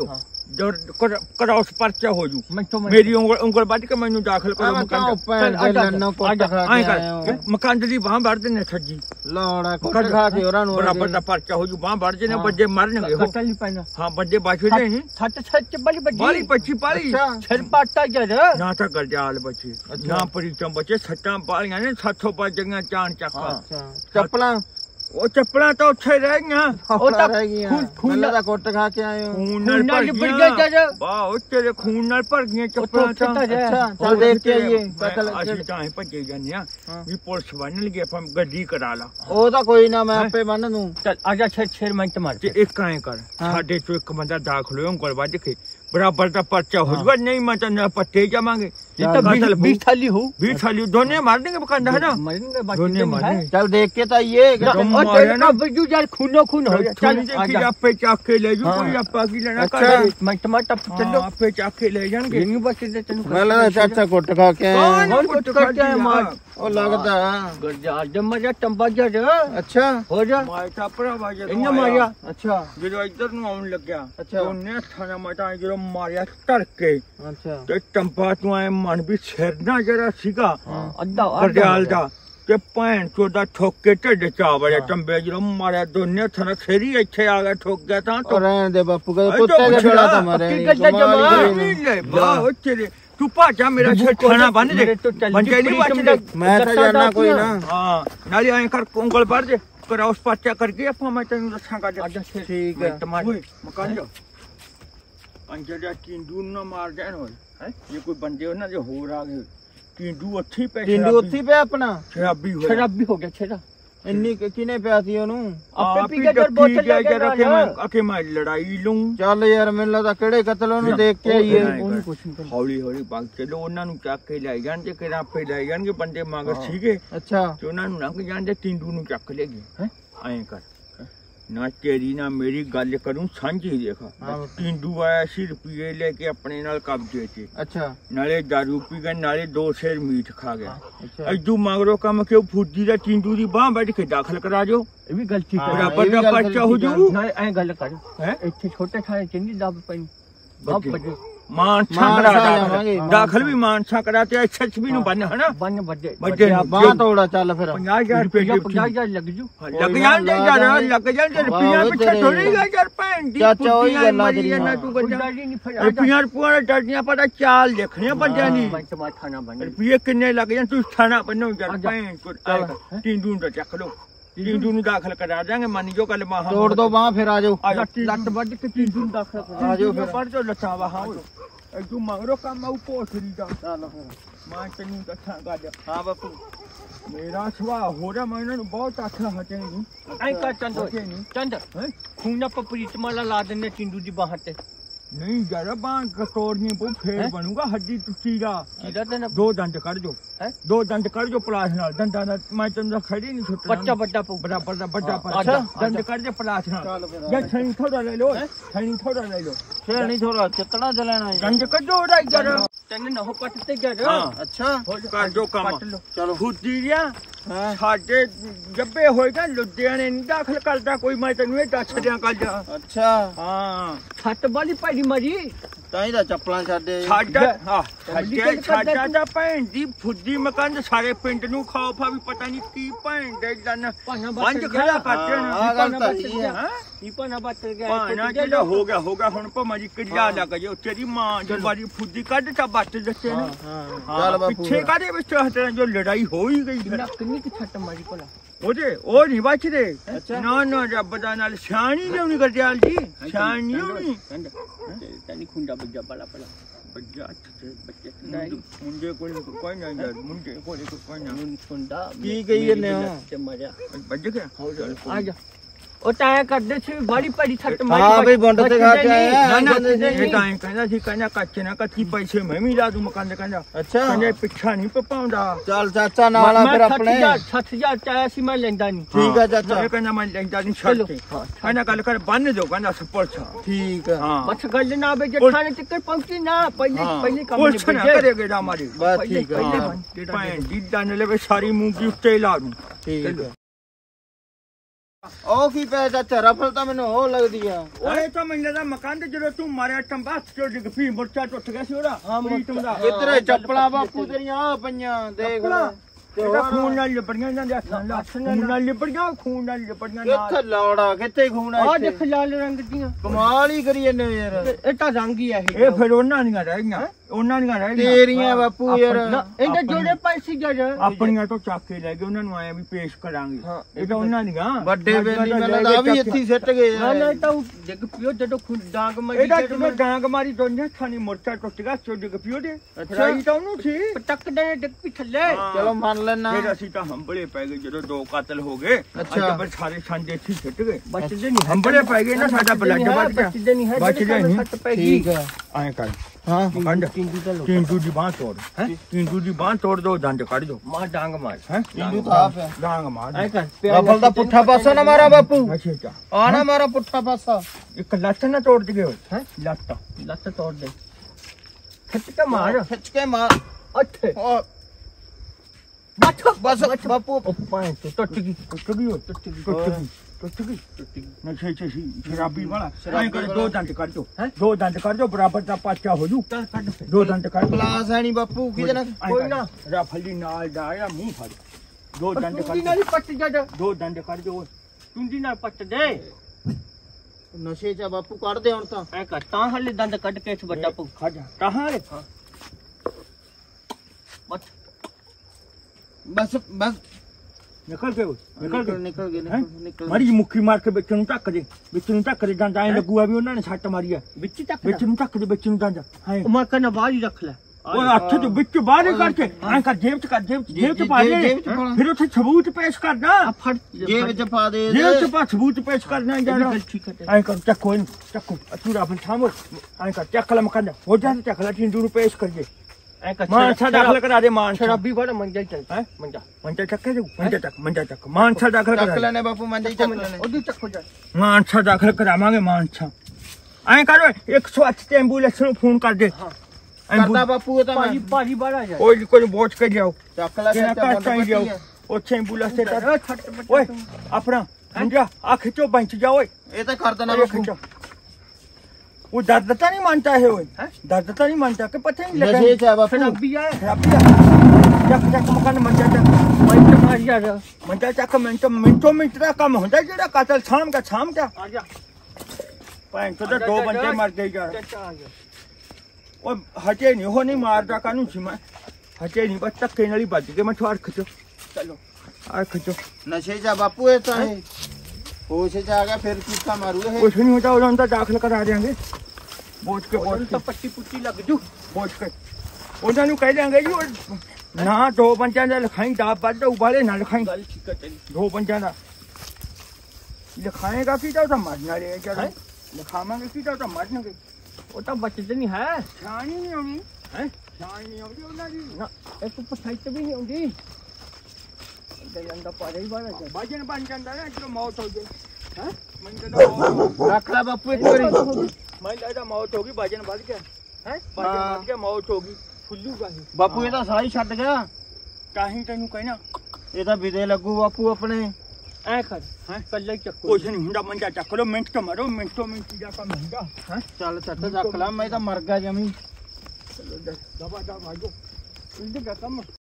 क्रॉस पर्चा हो जू मैं मेरी उंगल उंगल बच के मैनू दाखल करो ਮੈਂ ਤਾਂ मकान ਭੈਣ ਦੇ ਲੰਨੋਂ ਕੁੱਟ ਖਾ आए ਕੇ ਆਇਆ कर मकान दी बाह बढ़ देने सज्जी ਲੋੜਾ ਕੁੱਟ ਖਾ ਕੇ ਉਹਨਾਂ ਨੂੰ बराबर दा पर्चा हो जू बाह बढ़ जेने बच्चे मरनगे हो कटल नहीं पैना हां बच्चे बाछे नहीं सट सच बड़ी बड़ी बाली पच्ची पाली सिर पाटा जर ना तो गरजाल बच्चे ना परिचम बच्चे सट्टा पालियां ने सातों पाजियां चाण चक्का ਚੱਪਲਾਂ ਉਹ ਚੱਪਲਾਂ ਤਾਂ ਉੱਥੇ ਰਹਿ ਗਈਆਂ ਉਹ ਤਾਂ ਰਹਿ ਗਈਆਂ ਖੂਨ- ਖੂਨ ਮੈਨੂੰ ਤਾਂ ਕੁੱਟ ਖਾ ਕੇ ਆਏ ਹੋ ਖੂਨ ਨਾਲ ਨਾਲ ਭਰ ਲਿਬੜ ਗਈਆਂ ਗਿਆ ਜਦ। ਵਾਹ ਉਹ ਤੇਰੇ ਖੂਨ ਨਾਲ ਭਰ ਗਈਆਂ ਚੱਪਲਾਂ ਉੱਥੋਂ ਤਾਂ ਸਿੱਧਾ ਜਾ। ਅੱਛਾ ਚੱਲ ਦੇਖ ਕੇ ਆਈਏ ਮੈਂ- ਪਤਾ ਲੱਗ ਅਸੀਂ ਤਾਂ ਐ ਭੱਜੇ ਜਾਂਦੇ ਆ ਵੀ ਪੁਲਿਸ ਬੰਨ ਲਈਏ ਆਪਾਂ ਗੱਡੀ ਕਰਾ ਲਾ ਉਹ ਤਾਂ ਕੋਈ ਨਾ ਮੈਂ ਆਪੇ ਬੰਨ ਦੂੰ चल आजा छेर छेर मिनट मार ਤੇ ਇੱਕ ਐ ਕਰ ਸਾਡੇ ਚੋਂ ਇੱਕ ਬੰਦਾ ਦਾਖਲ ਹੋਇਆ ਉਂਗਲ ਵੱਢ ਕੇ ਬਰਾਬਰ ਦਾ ਪਰਚਾ ਹੋ ਜੂਗਾ ਨਹੀਂ ਮੈਂ ਤਾਂ ਪੱਟੇ ਜਾਵਾਂਗੇ ये तो बीस बीस थाली हो ਵੀ ਥਾਲੀ ਦੋਨੇ ਮਾਰ ਦੇਂਗੇ ਬਕਾਂਦਾ ਹੈ ਨਾ मरेंगे ਦੋਨੇ बाकी ਮਾਰਨੇ ਚੱਲ ਦੇਖ ਕੇ ਤਾਂ ਆਈਏ और तेरे का बजू यार खूनो खून हो गया ਚੱਲ चल ਦੇਖੀ आजा ਆਪੇ ਚੱਕ ਕੇ ਲੈ ਜੂ ਕੋਈ ਆਪਾਂ ਕੀ ਲੈਣਾ ਅੱਛਾ। ਕਰ मिनट मार टप चलो ਆਪੇ ਚੱਕ ਕੇ ਲੈ ਜਾਣਗੇ ये नहीं बचे दे तेन ਮੈਂ ਲੱਗਦਾ ਚਾਚਾ ਕੁੱਟ ਖਾ ਕੇ ਆਏ ਕੌਣ कौन ਕੁੱਟ कुछ करते हैं मार ਉਹ ਲੱਗਦਾ गरजा जब मजा टंबा जा ਅੱਛਾ हो जा ਮੈਂ ਤਾਂ ਭਰਾਵਾ ਜਦੋਂ इन्हें मारिया ਅੱਛਾ ਜਦੋਂ ਇੱਧਰ ਨੂੰ ਆਉਣ ਲੱਗਿਆ ਅੱਛਾ। ਉਹਨੇ ਹੱਥਾਂ ਨਾਲ ਮਟਾ ਜਦੋਂ ਮਾਰਿਆ ਧਰ ਕੇ ਅੱਛਾ ਤੇ ਟੰਪਾ ਤੋਂ ਐ ਮਨ ਵੀ ਸਿਰ ਨਾ ਜਿਹੜਾ ਸੀਗਾ अद्धा ਗਰਦਿਆਲ ਦਾ ਤੇ ਭੈਣ ਚੋਦਾ ਠੋਕ ਕੇ ਢਿੱਡ ਚ ਆ ਵੜਿਆ ਟੰਬੇ ਜਦੋਂ ਮਾਰਿਆ ਦੋਨੇ ਹੱਥਾਂ ਨਾਲ ਸਿਰ ਹੀ ਇੱਥੇ ਆ ਗਿਆ ਠੋਕ ਗਿਆ ਤਾਂ ਉਹ ਰਹਿਣ ਦੇ ਬਾਪੂ ਕਦੇ ਇਹ ਕੁੱਤੇ ਤਾਂ ਦੇ ਛੜਾ ਤਾਂ ਪੁੱਛਣਾ, ਮਾਰੇ ਕੀ ਗੱਡਾ ਜਮਾ। ਨਹੀਂ ਲੈ ਬਾਹ ਤੇਰੇ ਤੂੰ ਭਾਜਾ ਮੇਰਾ ਸਿਰ ਖਾਣਾ ਬੰਨ ਦੇ ਬੰਦੇ ਨਹੀਂ ਬਚਦੇ ਮੈਂ ਤਾਂ ਜਾਣਾ ਕੋਈ ਨਾ ਹਾਂ ਨਾਲੇ ਐਂ ਕਰ ਉਂਗਲ ਵੱਢ ਦੇ ਕਰਾਉਸ ਪਾਚਾ ਕਰਕੇ ਆਪਾਂ ਮੈਂ ਤੈਨੂੰ ਦੱਸਾਂਗਾ आजा छेर ਠੀਕ ਹੈ ਓਏ ਮਕਾਨ ਜਾ ਅੰਜਰ ਦਾ ਟਿੰਡੂ ਨਾ ਮਾਰ ਦੇਣ ਹੋਏ ਹੈ ਜੇ ਕੋਈ ਬੰਦੇ ਉਹਨਾਂ ਦੇ ਹੋਰ ਆ ਗਏ ਟਿੰਡੂ ਉੱਥੇ ਹੀ ਪੈ ਟਿੰਡੂ ਉੱਥੇ ਹੀ ਪਿਆ ਆਪਣਾ ਸ਼ਰਾਬੀ ਹੋਇਆ शराब भी हो गया छेरा ਇੰਨੀ ਕੁ ਕਿਨੇ ਪਿਆ ਸੀ ਉਹਨੂੰ ਆਪੇ ਆਪ ਪੀ ਹੀ ਕੇ ਜਦ ਬੋਤਲ ਗਿਆ ਲੈ ਕੇ ਜਰਾ ਕਿ ਮੈਂ ਅਕੇ ਮੈਂ ਲੜਾਈ ਲੂੰ ਚੱਲ ਯਾਰ ਮੈਨੂੰ ਲੱਗਦਾ ਕਿਹੜੇ ਕਤਲ ਉਹਨੂੰ ਦੇਖ ਕੇ ਆਈਏ ਉਹਨੂੰ कुछ नहीं करना ਹੌਲੀ ਹੌਲੀ ਬੰਦ ਚਲੋ ਉਹਨਾਂ ਨੂੰ ਚੱਕ ਕੇ ਲੈ ਜਾਣਗੇ ਕਿਹੜਾ ਆਪੇ ਲੈ ਜਾਣਗੇ ਬੰਦੇ ਮਗਰ ਸੀਗੇ ਅੱਛਾ ਤੇ ਉਹਨਾਂ ਨੂੰ ਲੰਘ ਜਾਣਦੇ ਟਿੰਡੂ ਨੂੰ ਚੱਕ ਲੈਗੇ ਹੈ ਐਂ ਕਰ ਨਾ ਤੇਰੀ ਨਾ ਮੇਰੀ ਗੱਲ ਕਰੂੰ ਸਾਂਝੀ ਦੇਖ ਟਿੰਡੂ ਆਇਆ ਸੀ ਰੁਪਏ ਲੈ ਕੇ ਆਪਣੇ ਨਾਲ ਕਬਜ਼ੇ 'ਚ ਅੱਛਾ ਨਾਲੇ ਦਾਰੂ ਪੀ ਗਿਆ ਨਾਲੇ ਦੋ ਸ਼ੇਰ ਮੀਟ ਖਾ ਗਿਆ ਅੱਛਾ ਐਦੂ ਮਗਰੋਂ ਕੰਮ ਕਿਉਂ ਫੁੱਦੀ ਦਾ ਟਿੰਡੂ ਦੀ ਬਾਹ ਵੱਢ ਕੇ ਦਾਖਲ ਕਰਾ ਜੋ ये भी गलती हाँ, कर ਬਰਾਬਰ ਇਹ ਵੀ ਦਾ ਗੱਲ ਪਰਚਾ ਹੋ ਠੀਕ ਆ। ਜੂ ना ऐ गल कर ਹੈ ਇੱਥੇ ਛੋਟੇ ਥਾਣੇ ਚੰਗੀ ਦੱਬ ਪਈ ਬਾਪ ਬੱਗੇ। ਵੱਡੇ ਮਾਨਸਾ ਮਾਨਸਾ ਕਰਾ ਜਾਵਾਂਗੇ। ਦਾਖਲ ਦਾਖਲ ਵੀ ਮਾਨਸਾ ਕਰਾ ਤੇ ਐਸਐਸਪੀ ਨੂੰ ਬੰਨ ਹਨਾ ਬੰਨ ਵੱਡੇ ਵੱਡੇ ਨੂੰ। ਬਾਹ ਤੋੜਾ ਚੱਲ ਫਿਰ ਪੰਜਾਹ ਹਜ਼ਾਰ ਰੁਪਏ ਦੀ ਪੰਜਾਹ ਹਜ਼ਾਰ ਲੱਗ ਜੂ ਲੱਗ ਜਾਂਦੇ ਯਾਰ ਲੱਗ ਜਾਂਦੇ ਰੁਪਈਆ ਪਿੱਛੇ ਥੋੜੀ ਗਾ ਯਾਰ ਭੈਣ ਦੀ ਚਾਚਾ ਉਹੀ ਫੁੱਟੀਆਂ ਗੱਲਾਂ ਮਰੀ ਤੇਰੀਆਂ। ਜਾਂਦਾ ਤੂੰ ਗੱਲਾਂ ਗੁੱਡਾ ਜੀ ਨਹੀਂ ਫੜਿਆ ਰੁਪਈਆ ਰੁਪਈਆ ਡਰਦੀਆਂ ਪਤਾ ਚਾਲ ਦੇਖਣੀਆਂ ਬੰਦਿਆਂ ਦੀ ਬੰਟ ਮਾ ਥਾਣਾ ਬੰਨ ਰੁਪਈਏ ਕਿੰਨੇ ਲੱਗ ਜਾਣ ਤੂੰ ਥਾਣਾ ਬੰਨੋ ਯਾਰ ਆ ਜਾ। ਭੈਣ ਕੋ ਟਿੰਡੂ ਨੂੰ ਤਾਂ ਚੱਕ ਲੋ ਟਿੰਡੂ ਨੂੰ ਦਾਖਲ ਕਰਾ ਦਾਂਗੇ ਮੰਨ ਜੋ ਗੱਲ ਮਾਹਾਂ ਤੋੜ ਦੋ ਬਾਹ ਫਿਰ ਆ ਜਾਓ ਲੱਤ ਲੱਤ ਵੱਢ ਕੇ ਟੀਂਡੂ ਨੂੰ ਦਾਖਲ ਕਰ ਆ ਜਾਓ ਫਿਰ ਪੜ ਜੋ ਲੱਤਾਂ ਵਾਹਾਂ ਇਹ ਤੂੰ ਮਗਰੋਂ ਕੰਮ ਆਉ ਪੋਸਰੀ ਦਾ ਚੱਲ ਫਿਰ ਮੈਂ ਤੈਨੂੰ ਦੱਸਾਂ ਗੱਲ ਹਾਂ ਬਾਪੂ ਮੇਰਾ ਸੁਭਾਅ ਹੋ ਰਿਹਾ ਮੈਂ ਇਹਨਾਂ ਨੂੰ ਬਹੁਤ ਆਖਿਆ ਹਟੇ ਨਹੀਂ ਐਂ ਕਰ ਚੰਦ ਹਟੇ ਨਹੀਂ ਚੰਦ ਹੈਂ? ਖੂਨਾ ਪਪਰੀਤ ਮਾਲਾ ਲਾ ਦਿੰਦੇ ਟਿੰਡੂ ਦੀ ਬਾਹ ਤੇ ਨਹੀਂ ਜਰਾ ਬਾਂ ਕਟੋੜਨੀ ਪਊ ਫੇਰ ਹੈਂ? ਬਣੂਗਾ ਹੱਡੀ ਟੁੱਟੀ ਦਾ ਕਿਹਦਾ ਤੇ ਨਾ ਦੋ ਦੰਦ ਕੱਢ ਜੋ ਹੈਂ? ਦੋ ਦੰਦ ਕੱਢ ਜੋ ਪਲਾਸ ਨਾਲ ਦੰਦਾਂ ਦਾ ਮੈਂ ਤੈਨੂੰ ਤਾਂ ਖੜੀ ਨਹੀਂ ਛੁੱਟਣਾ ਬੱਚਾ ਵੱਡਾ ਪਊ ਬਰਾਬਰ ਦਾ ਵੱਡਾ ਆ ਪਾ ਜਾ, ਦੰਦ ਕੱਢ ਜੇ ਪਲਾਸ ਨਾਲ ਚੱਲ ਫਿਰ ਜਾਂ ਛਣੀ ਥੋੜਾ ਲੈ ਲੋ ਛਣੀ ਥੋੜਾ ਲੈ ਲੋ ਫੇਰ ਨਹੀਂ ਥੋੜਾ ਚਿੱਤੜਾ ਜਲਣਾ ਦੰਦ ਕੱਢੋ ਉਹਦਾ ਜਰਾ ਤੈਨੂੰ ਨਾ ਪੱਟ ਤੇ ਜਾ ਹਾਂ ਅੱਛਾ ਕਰ ਜੋ ਕੰਮ ਪੱਟ ਲੋ ਚਲੋ ਫੁੱਦੀ ਰਿਆ ਹਾਂ ਸਾਡੇ ਜੱਬੇ ਹੋਏਗਾ ਲੁਧਿਆਣੇ ਨਹੀਂ ਦਾਖਲ ਕਰਦਾ ਕੋਈ ਮੈਂ ਤੈਨੂੰ ਇਹ ਦੱਸ ਦਿਆਂ ਕੱਲ ਜਾ ਅੱਛਾ ਹਾਂ ਛੱਤ ਵਾਲੀ ਪੈੜੀ ਮਰੀ ਤਾਂ ਹੀ ਤਾਂ ਚੱਪਲਾਂ ਛੱਡੇ ਸਾਡਾ ਹਾਂ ਅਮਲੀ ਸਾਡੇ ਕਿਹੜੀ ਕਰਦਾ ਸਾਡਾ ਤੂੰ? ਤਾਂ ਭੈਣ ਦੀ ਫੁੱਦੀ ਮਕਾਨ ਸਾਰੇ ਪਿੰਡ ਨੂੰ ਖੌਫ ਆ ਵੀ ਪਤਾ ਨਹੀਂ ਕੀ ਭੈਣ ਦੇ ਜਨ ਭਾਣਾ ਪੰਜ ਖੜਾ ਕਰਦੇ ਹਾਂ, ਨੇ ਆਹ ਗੱਲ ਤਾਂ ਹੈਗੀ ਆ। ਹਾਂ ਕੀ ਭਾਣਾ ਬੱਤ ਗਿਆ ਭਾਣਾ ਜਿਹੜਾ ਹੋ ਗਿਆ ਹੋ ਗਿਆ ਹੁਣ ਭਾਵੇਂ ਜੀ ਕਿੱਲਾ ਲੱਗ ਜੇ ਤੇਰੀ ਮਾਂ ਦੀ ਵਾਰੀ ਫੁੱਦੀ ਕੱਢ ਤਾਂ ਬੱਟ ਦੱਸੇ ਨਾ ਹਾਂ ਹਾਂ, ਚੱਲ ਬਾਪੂ ਪਿੱਛੇ ਕਾਦੇ ਵਿੱਚ ਹਟਣਾ ਜੋ ਲੜਾਈ ਹੋ ਹੀ ਗਈ ਫਿਰ ਕਿੰਨਾ ਕਿੰਨੀ ਕਿ ਛੱਟ ਮਾਰੀ ਭਲਾ ਉਹਦੇ ਉਹ ਨਹੀਂ ਬਚਦੇ ਅੱਛਾ। ਨਾ ਨਾ ਰੱਬ ਦਾ ਨਾਲ ਸਿਆਣੀ ਨਹੀਂ ਹੋਣੀ ਗਰਦਿਆਲ ਜੀ ਸਿਆਣੀ ਨਹੀਂ ਹੋਣੀ ਤੈਨੂੰ ਖੁੰਡਾ ਬੱਜਾ ਬੜਾ ਬੜਾ ਬੱਜਾ ਤੇ ਬੱਚੇ ਮੁੰਡੇ ਕੋਲ ਕੋਈ ਨਾ ਯਾਰ ਮੁੰਡੇ ਕੋਲ ਕੋਈ ਨਾ ਖੁੰਡਾ ਕੀ ਕਹੀ ਜਾਂਦੇ ਹੋ ਤੇ ਮਰਿਆ ਬੱਜ ਗਿਆ ਹੋ ਜਾ ਆ ਜਾ ਉਹ ਤਾਂ ਐਂ ਕਰਦੇ ਸੀ ਬੜੀ ਭੜੀ ਛੱਟ ਹਾਂ ਬਈ ਬੁੰਡ ਤੇ ਖਾ ਕੇ ਆਏ ਨਾ ਆ ਨਾ ਕਹਿੰਦੇ ਸੀ। ਇਹ ਤਾਂ ਐਂ ਕਹਿੰਦਾ ਸੀ ਕਹਿੰਦਾ ਕੱਚੇ ਨਾ ਕੱਚੀ ਪੈਸੇ ਮੈਂ ਵੀ ਲਾ ਦੂੰ ਮਕਾਨ ਦੇ ਕਹਿੰਦਾ ਅੱਛਾ ਕਹਿੰਦੇ ਪਿੱਛਾ ਨਹੀਂ ਪਪਾਉਂਦਾ ਚੱਲ ਚਾਚਾ ਨਾਲ ਆ ਫਿਰ ਆਪਣੇ ਸੱਠ ਹਜ਼ਾਰ ਚਾਇਆ ਸੀ ਮੈਂ ਲੈਂਦਾ ਨਹੀਂ ਠੀਕ ਆ ਚਾਚਾ ਇਹ ਕਹਿੰਦਾ ਮੈਂ ਲੈਂਦਾ ਨਹੀਂ ਛੱਡ ਕੇ ਕਹਿੰਦਾ ਗੱਲ ਕਰ ਬੰਨ ਦਿਓ ਕਹਿੰਦਾ ਸਪੋਰਟ ਠੀਕ ਆ ਹਾਂ ਬਸ ਗੱਲ ਨਾ ਬੇ ਜਠਾਣੇ ਤੱਕ ਪਹੁੰਚੀ ਨਾ ਪਹਿਲੇ ਪਹਿਲੇ ਕੰਮ ਪੁੱਛ ਨਾ ਕਰੇਗੇ ਦਾ ਮਾਰੀ ਬਸ ਠੀਕ ਆ ਭੈਣ ਦੀ ਦੰਨ ਲਵੇ ਸਾਰੀ ਮੂੰਗੀ ਉੱਤੇ ਲਾ ਦੂੰ ਠੀਕ ਆ ਉਹ ਕੀ ਪਿਆ ਚਾਚਾ ਰਫਲ ਤਾਂ ਮੈਨੂੰ ਉਹ ਲੱਗਦੀ ਆ ਓਏ ਤਾਂ ਮੈਨੂੰ ਦਾ ਮਕਾਨ ਤੇ ਜਦੋਂ ਤੂੰ ਮਾਰਿਆ ਟੰਬਾ ਚੋ ਡਿੱਗ ਪਈ ਮੁਰਚਾ ਟੁੱਟ ਗਿਆ ਸੀ ਉਹਦਾ ਹਾਂ ਪ੍ਰੀਤਮ ਦਾ ਇੱਧਰ ਚੱਪਲਾਂ ਬਾਪੂ ਤੇਰੀਆਂ ਆ ਪਈਆਂ ਦੇਖ ਲੈ ਇਹਦਾ ਖੂਨ ਨਾਲ ਲਿਪੜੀਆਂ ਇਹਨਾਂ ਦੇ ਹੱਥਾਂ ਨਾਲ ਖੂਨ ਨਾਲ ਲਿਪੜੀਆਂ ਖੂਨ ਨਾਲ ਲਿਪੜੀਆਂ ਕਿੱਥੇ ਲੌੜਾ ਕਿੱਥੇ ਖੂਣਾ ਆ ਦੇਖ ਲਾਲ ਰੰਗ ਦੀਆਂ ਕਮਾਲ ਹੀ ਕਰੀ ਜੰਨੇ ਯਾਰ ਇਹ ਤਾਂ ਰੰਗ ਹੀ ਆ ਇਹ ਇਹ ਫਿਰ ਉਹਨਾਂ ਦੀਆਂ ਰਹਿ ਗਈਆਂ ਉਹਨਾਂ ਦੀਆਂ ਰਹਿ ਗਈਆਂ ਤੇਰੀਆਂ ਬਾਪੂ ਯਾਰ ਇਹਦੇ ਜੋੜੇ ਪੈਸੇ ਜਜ ਆਪਣੀਆਂ ਤੋਂ ਚੱਕ ਕੇ ਲੈ ਗਏ ਉਹਨਾਂ ਨੂੰ ਆਏ ਵੀ ਪੇਸ਼ ਕਰਾਂਗੇ ਇਹ ਤਾਂ ਉਹਨਾਂ ਦੀਆਂ ਵੱਡੇ ਬੇਲੀ ਮੈਨੂੰ ਤਾਂ ਵੀ ਇੱਥੇ ਸਿੱਟ ਗਏ ਨਾ ਨਾ ਤਾਂ ਡਿੱਗ ਪਿਓ ਜਦੋਂ ਖੁਦ ਡਾਂਗ ਮਾਰੀ ਇਹਦਾ ਜਿਵੇਂ ਡਾਂਗ ਮਾਰੀ ਦੋਨੇ ਥਾਣੀ ਮੁਰਚਾ ਟੁੱਟ ਗਿਆ ਚੋ ਡਿੱਗ ਪਿਓ ਦੇ ਫਰਾਈ ਤਾਂ ਉਹਨੂੰ ਸੀ ਪਟਕ ਦੇ ਡਿੱਗ ਪੀ ਥੱਲੇ ਚਲੋ ਮੰਨ ਲੈਣਾ ਫਿਰ ਅਸੀਂ ਤਾਂ ਹੰਬਲੇ ਪੈ ਗਏ ਜਦੋਂ ਦੋ ਕਾਤਲ ਹੋ ਗਏ ਅੱਛਾ। ਅੱਜ ਸਾਰੇ ਸਾਂਝੇ ਇੱਥੇ ਸਿੱਟ ਗਏ ਬਚਦੇ ਨਹੀਂ ਹੰਬਲੇ ਪੈ ਗਏ ਨਾ ਸਾਡਾ ਬਲੱਡ ਵੱਧ ਗਿਆ ਬਚਦੇ ਨਹੀਂ ਹੈ ਬਚਦੇ ਨਹੀਂ ਸੱਟ ਪੈ ਗਈ ਠੀਕ ਹੈ ਐਂ ਕਰ ਹਾਂ ਕੰਡ ਕਿੰਦੀ ਤਾਂ ਲੋ ਟਿੰਟੂ ਦੀ ਬਾਹ ਤੋੜ ਹੈ ਟਿੰਟੂ ਦੀ ਬਾਹ ਤੋੜ ਦੋ ਦੰਦ ਕੱਢ ਦੋ ਮਾਂ ਡਾਂਗ ਮਾਰ ਹੈ ਇੰਦੂ ਤਾਂ ਆਪ ਹੈ ਡਾਂਗ ਮਾਰ ਐ ਕਰ ਰਫਲ ਦਾ ਪੁੱਠਾ ਪਾਸਾ ਨਾ ਮਾਰਾ ਬਾਪੂ ਅੱਛਾ ਅੱਛਾ ਆ ਨਾ ਮਾਰਾ ਪੁੱਠਾ ਪਾਸਾ ਇੱਕ ਲੱਤ ਨਾ ਤੋੜ ਦਗੇ ਹੋਏ ਹੈ ਲੱਤ ਲੱਤ ਤੋੜ ਦੇ ਖਿੱਚ ਕੇ ਮਾਰ ਖਿੱਚ ਕੇ ਮਾਰ ਅੱਠੇ ਉਹ ਬੱਠ ਬਸ ਬਾਪੂ ਉਹ ਪਾਏ ਤੇ ਟੁੱਟ ਗਈ ਟੁੱਟ ਗਈ ਉਹ ਟੁੱਟ ਗਈ ਟੁੱਟ ਗਈ ਟੁੱਟ ਗਈ ਟੁੱਟ ਗਈ ਨਸ਼ੇ ਚ ਸੀ ਸ਼ਰਾਬੀ ਵਾਲਾ ਐਂ ਕਰ ਦੋ ਦੰਦ ਕੱਢ ਦੋ ਦੋ ਦੰਦ ਕੱਢ ਦੋ ਬਰਾਬਰ ਦਾ ਪਾਚਾ ਹੋ ਜੂ ਚੱਲ ਕੱਢ ਦੋ ਦੰਦ ਕੱਢ ਦੋ ਕਲਾਸ ਹੈ ਨਹੀਂ ਬਾਪੂ ਕਿਹਦੇ ਨਾਲ ਕੋਈ ਨਾ ਰਾਫਲੀ ਨਾਲ ਦਾ ਇਹਦਾ ਮੂੰਹ ਫੜ ਦੋ ਦੰਦ ਟੁੰਡੀ ਕੱਢ ਨਾਲ ਹੀ ਪੱਟ ਜਦ ਦੋ ਦੰਦ ਕੱਢ ਦੋ ਟੁੰਡੀ ਨਾਲ ਪੱਟ ਦੇ ਨਸ਼ੇ ਚ ਆ ਬਾਪੂ ਕੱਢ ਦੇ ਹੁਣ ਤਾਂ ਐ ਕਰ ਤਾਂ ਹਲੇ ਦੰਦ ਕੱਢ ਕੇ ਇਸ ਵੱਡਾ ਪੂ ਖਾ ਜਾ ਕਹਾਂ ਰੇ ਬੱਠ ਬਸ ਬਸ ਨਿਕਲ ਕੇ ਨਿਕਲ ਕੇ ਨਿਕਲ ਗਏ ਹੈਂ? ਨਿਕਲ ਨਿਕਲ ਮਾਰੀ ਜਿਹੀ ਮੁੱਖੀ ਮਾਰ ਕੇ ਵਿੱਚ ਨੂੰ ਧੱਕ ਦੇ ਵਿੱਚ ਨੂੰ ਧੱਕ ਦੇ ਦੰਦ ਐਂ ਲੱਗੂਗਾ ਵੀ ਉਹਨਾਂ ਨੇ ਸੱਟ ਮਾਰੀ ਆ ਵਿੱਚ ਤੱਕ ਵਿੱਚ ਨੂੰ ਧੱਕ ਦੇ ਵਿੱਚ ਨੂੰ ਦੰਦ ਹਾਂ ਉਹ ਮੈਂ ਕਹਿੰਦਾ ਬਾਹਰ ਹੀ ਰੱਖ ਲੈ ਉਹ ਹੱਥ ਚ ਵਿੱਚ ਬਾਹਰ ਹੀ ਕਰਕੇ ਐਂ ਕਰ ਜੇਬ ਚ ਕਰ ਜੇਬ ਚ ਜੇਬ ਚ ਪਾ ਦੇ ਜੇਬ ਚ ਪਾਉਣਾ। ਫਿਰ ਉੱਥੇ ਸਬੂਤ ਪੇਸ਼ ਕਰਨਾ ਆ ਫੜ ਜੇਬ ਵਿੱਚ ਪਾ ਦੇ ਜੇਬ ਚ ਪਾ ਸਬੂਤ ਪੇਸ਼ ਕਰਨਾ ਜਾਨਾ ਠੀਕ ਹੈ ਐਂ ਕਰ ਚੱਕੋ ਇਹਨੂੰ ਚੱਕੋ ਅਤੂਰਾ ਆਪਣ ਥਾਮੋ ਐਂ ਕਰ ਚੱਕ ਲੈ ਮਕੰਦਾ ਹੋ ਜਾ ਚੱਕ ਲੈ ਟਿੰਡੂ ਨੂੰ ਪੇਸ਼ ਕਰੀਏ ਐ ਕਰ ਮਾਨਸਾ ਦਾਖਲ ਕਰਾ ਦੇ ਮਾਨਸਾ ਸ਼ਰਾਬੀ ਵਾਲਾ ਮੰਜਾ ਚੱਲ ਹੈ ਮੰਜਾ ਮੰਜਾ ਚੱਕੇ ਦੇ ਮੰਜਾ ਚੱਕ ਮੰਜਾ ਚੱਕ ਮਾਨਸਾ ਦਾਖਲ ਚੱਕ ਕਰਾ ਦੇ ਲੈਣੇ ਬਾਪੂ ਮੰਜੇ ਹੀ ਚੱਕ ਲੈਣੇ ਉਹਦੀ ਚੱਕੋ ਜਾ ਮਾਨਸਾ ਦਾਖਲ ਕਰਾਵਾਂਗੇ ਮਾਨਸਾ ਐਂ ਕਰ ਓਏ ਇੱਕ ਸੌ ਅੱਠ ਤੇ ਐਂਬੂਲੈਂਸ ਨੂੰ ਫੋਨ ਕਰ ਦੇ ਕਰਦਾ ਬਾਪੂ ਇਹ ਤਾਂ ਭਾਜੀ ਮੈਂ ਭਾਜੀ ਬਾਹਰ ਆ ਜਾ ਕੋਈ ਕੋਈ ਬੋਚ ਕੇ ਜਾਓ ਚੱਕ ਲੈ ਕਿਹਨਾਂ ਸੱਚਾ ਘਰ ਚਾਹੀ ਜਾਓ ਉੱਥੇ ਐਂਬੂਲੈਂਸ ਤੇ ਕਰ ਓਏ ਆਪਣਾ ਮੰਜਾ ਆ ਖਿੱਚੋ ਬੰਚ ਜਾ ਓਏ ਇਹ ਤਾਂ ਕਰ ਦੇਣਾ ये ਬਾਪੂ खींचो। वो दर्द तो नहीं मानता है वो दर्द तो नहीं मानता कि पता नहीं लगा ਨਸ਼ੇ ਚ ਆ ਬਾਪੂ ਸ਼ਰਾਬੀ ਆ खराबी है। चक चक मकान मंजा चक ਮੈਂ ਮਾਰ ਜਾ ਰਿਹਾ मंजा चक मिनटों मिनटों मिनट का कम होता है जेड़ा कातल शाम का शाम का ਆ ਜਾ पैन तो दो बंदे मर गए यार ਚੱਚਾ ਆ ਗਿਆ वो हजे नहीं हो नहीं मारदा कानू सी मैं हजे नहीं बस धक्के नाल ही बज गए मैं ठवार खिचो चलो आ खिचो ਨਸ਼ੇ ਚ ਆ ਬਾਪੂ ਇਹ ਤਾਂ ਇਹ ਹੋਸ਼ ਚ ਆ ਗਿਆ ਫਿਰ ਕਿੱਥਾ ਮਾਰੂ ਇਹ कुछ नहीं होता उधर अंदर दाखिल करा देंगे बोझ के बोझ ਤਾਂ के ਪੱਟੀ ਪੁੱਟੀ ਲੱਗ ਜੂ बोझ के ਉਹਨਾਂ ਨੂੰ ਕਹਿ ਦਿਆਂਗੇ ਜੀ ਉਹ ਨਾ ਦੋ ਬੰਦਿਆਂ ਦਾ ਲਿਖਾਈ ਦਾ ਵੱਧ ਉਬਾਲੇ ਨਾ ਲਿਖਾਈ ਗੱਲ ਠੀਕ ਹੈ ਤੇਰੀ ਦੋ ਬੰਦਿਆਂ ਦਾ ਲਿਖਾਏਗਾ ਕੀ ਤਾਂ ਮਰਨਾ ਰੇ ਜਦ ਲਿਖਾਵਾਂਗੇ ਕੀ ਤਾਂ ਮਰਨਗੇ ਉਹ ਤਾਂ ਬਚਦੇ ਨਹੀਂ ਹੈ ਸ਼ਾਨ ਹੀ ਨਹੀਂ ਆਉਣੀ ਹੈ ਸ਼ਾਨ ਨਹੀਂ ਆਉਂਦੀ ਉਹਨਾਂ ਦੀ ਨਾ ਇਹ ਤਾਂ ਪਛਾਈ ਵੀ ਨਹੀਂ ਆਉਂਦੀ ਅੰਦਰ ਜਾਂਦਾ ਪਾਰੇ ਹੀ ਬਾਹਰ ਆ ਜਾ ਬਾਜਨ ਬਣ ਜਾਂਦਾ ਨਾ ਜਦੋਂ ਮੌਤ ਹੋ ਜਾਏ ਹੈ ਮੈਨੂੰ ਤਾਂ ਮੌਤ- ਰੱਖ ਲੈ ਬਾਪੂ ਇੱਕ ਵਾਰੀ ਮੈਨੂੰ ਲੱਗਦਾ ਮੌਤ ਹੋ ਗਈ ਬਾਜਨ ਵੱਧ ਗਿਆ ਹੈ ਬਾਜਨ ਹਾਂ। ਵੱਧ ਗਿਆ ਮੌਤ ਹੋ ਗਈ ਫੁੱਲੂਗਾ ਇਹ ਬਾਪੂ ਇਹ ਤਾਂ ਸਾਹ ਹੀ ਛੱਡ ਗਿਆ ਤਾਂ ਹੀ ਤੈਨੂੰ ਕਹਿਣਾ ਇਹ ਤਾਂ ਵਿਦੇ ਲੱਗੂ ਬਾਪੂ ਆਪਣੇ ਐ ਕਰ ਹੈ ਕੱਲਾ ਹੀ ਚੱਕੋ ਕੁਛ ਨਹੀਂ ਹੁੰਦਾ ਮੰਜਾ ਚੱਕ ਲੋ ਮਿੰਟ ਤੋਂ ਮਾਰੋ ਮਿੰਟ ਤੋਂ ਮਿੰਟ ਦਾ ਕੰਮ ਹੁੰਦਾ ਹੈ ਚੱਲ ਚੱਟ ਚੱਕ ਲਾ ਮੈਂ ਤਾਂ ਮਰ ਗਿਆ ਜਮੀ ਚਲੋ ਦਬਾ ਦਬਾ ਆਜੋ ਇਹਦੇ ਕੰਮ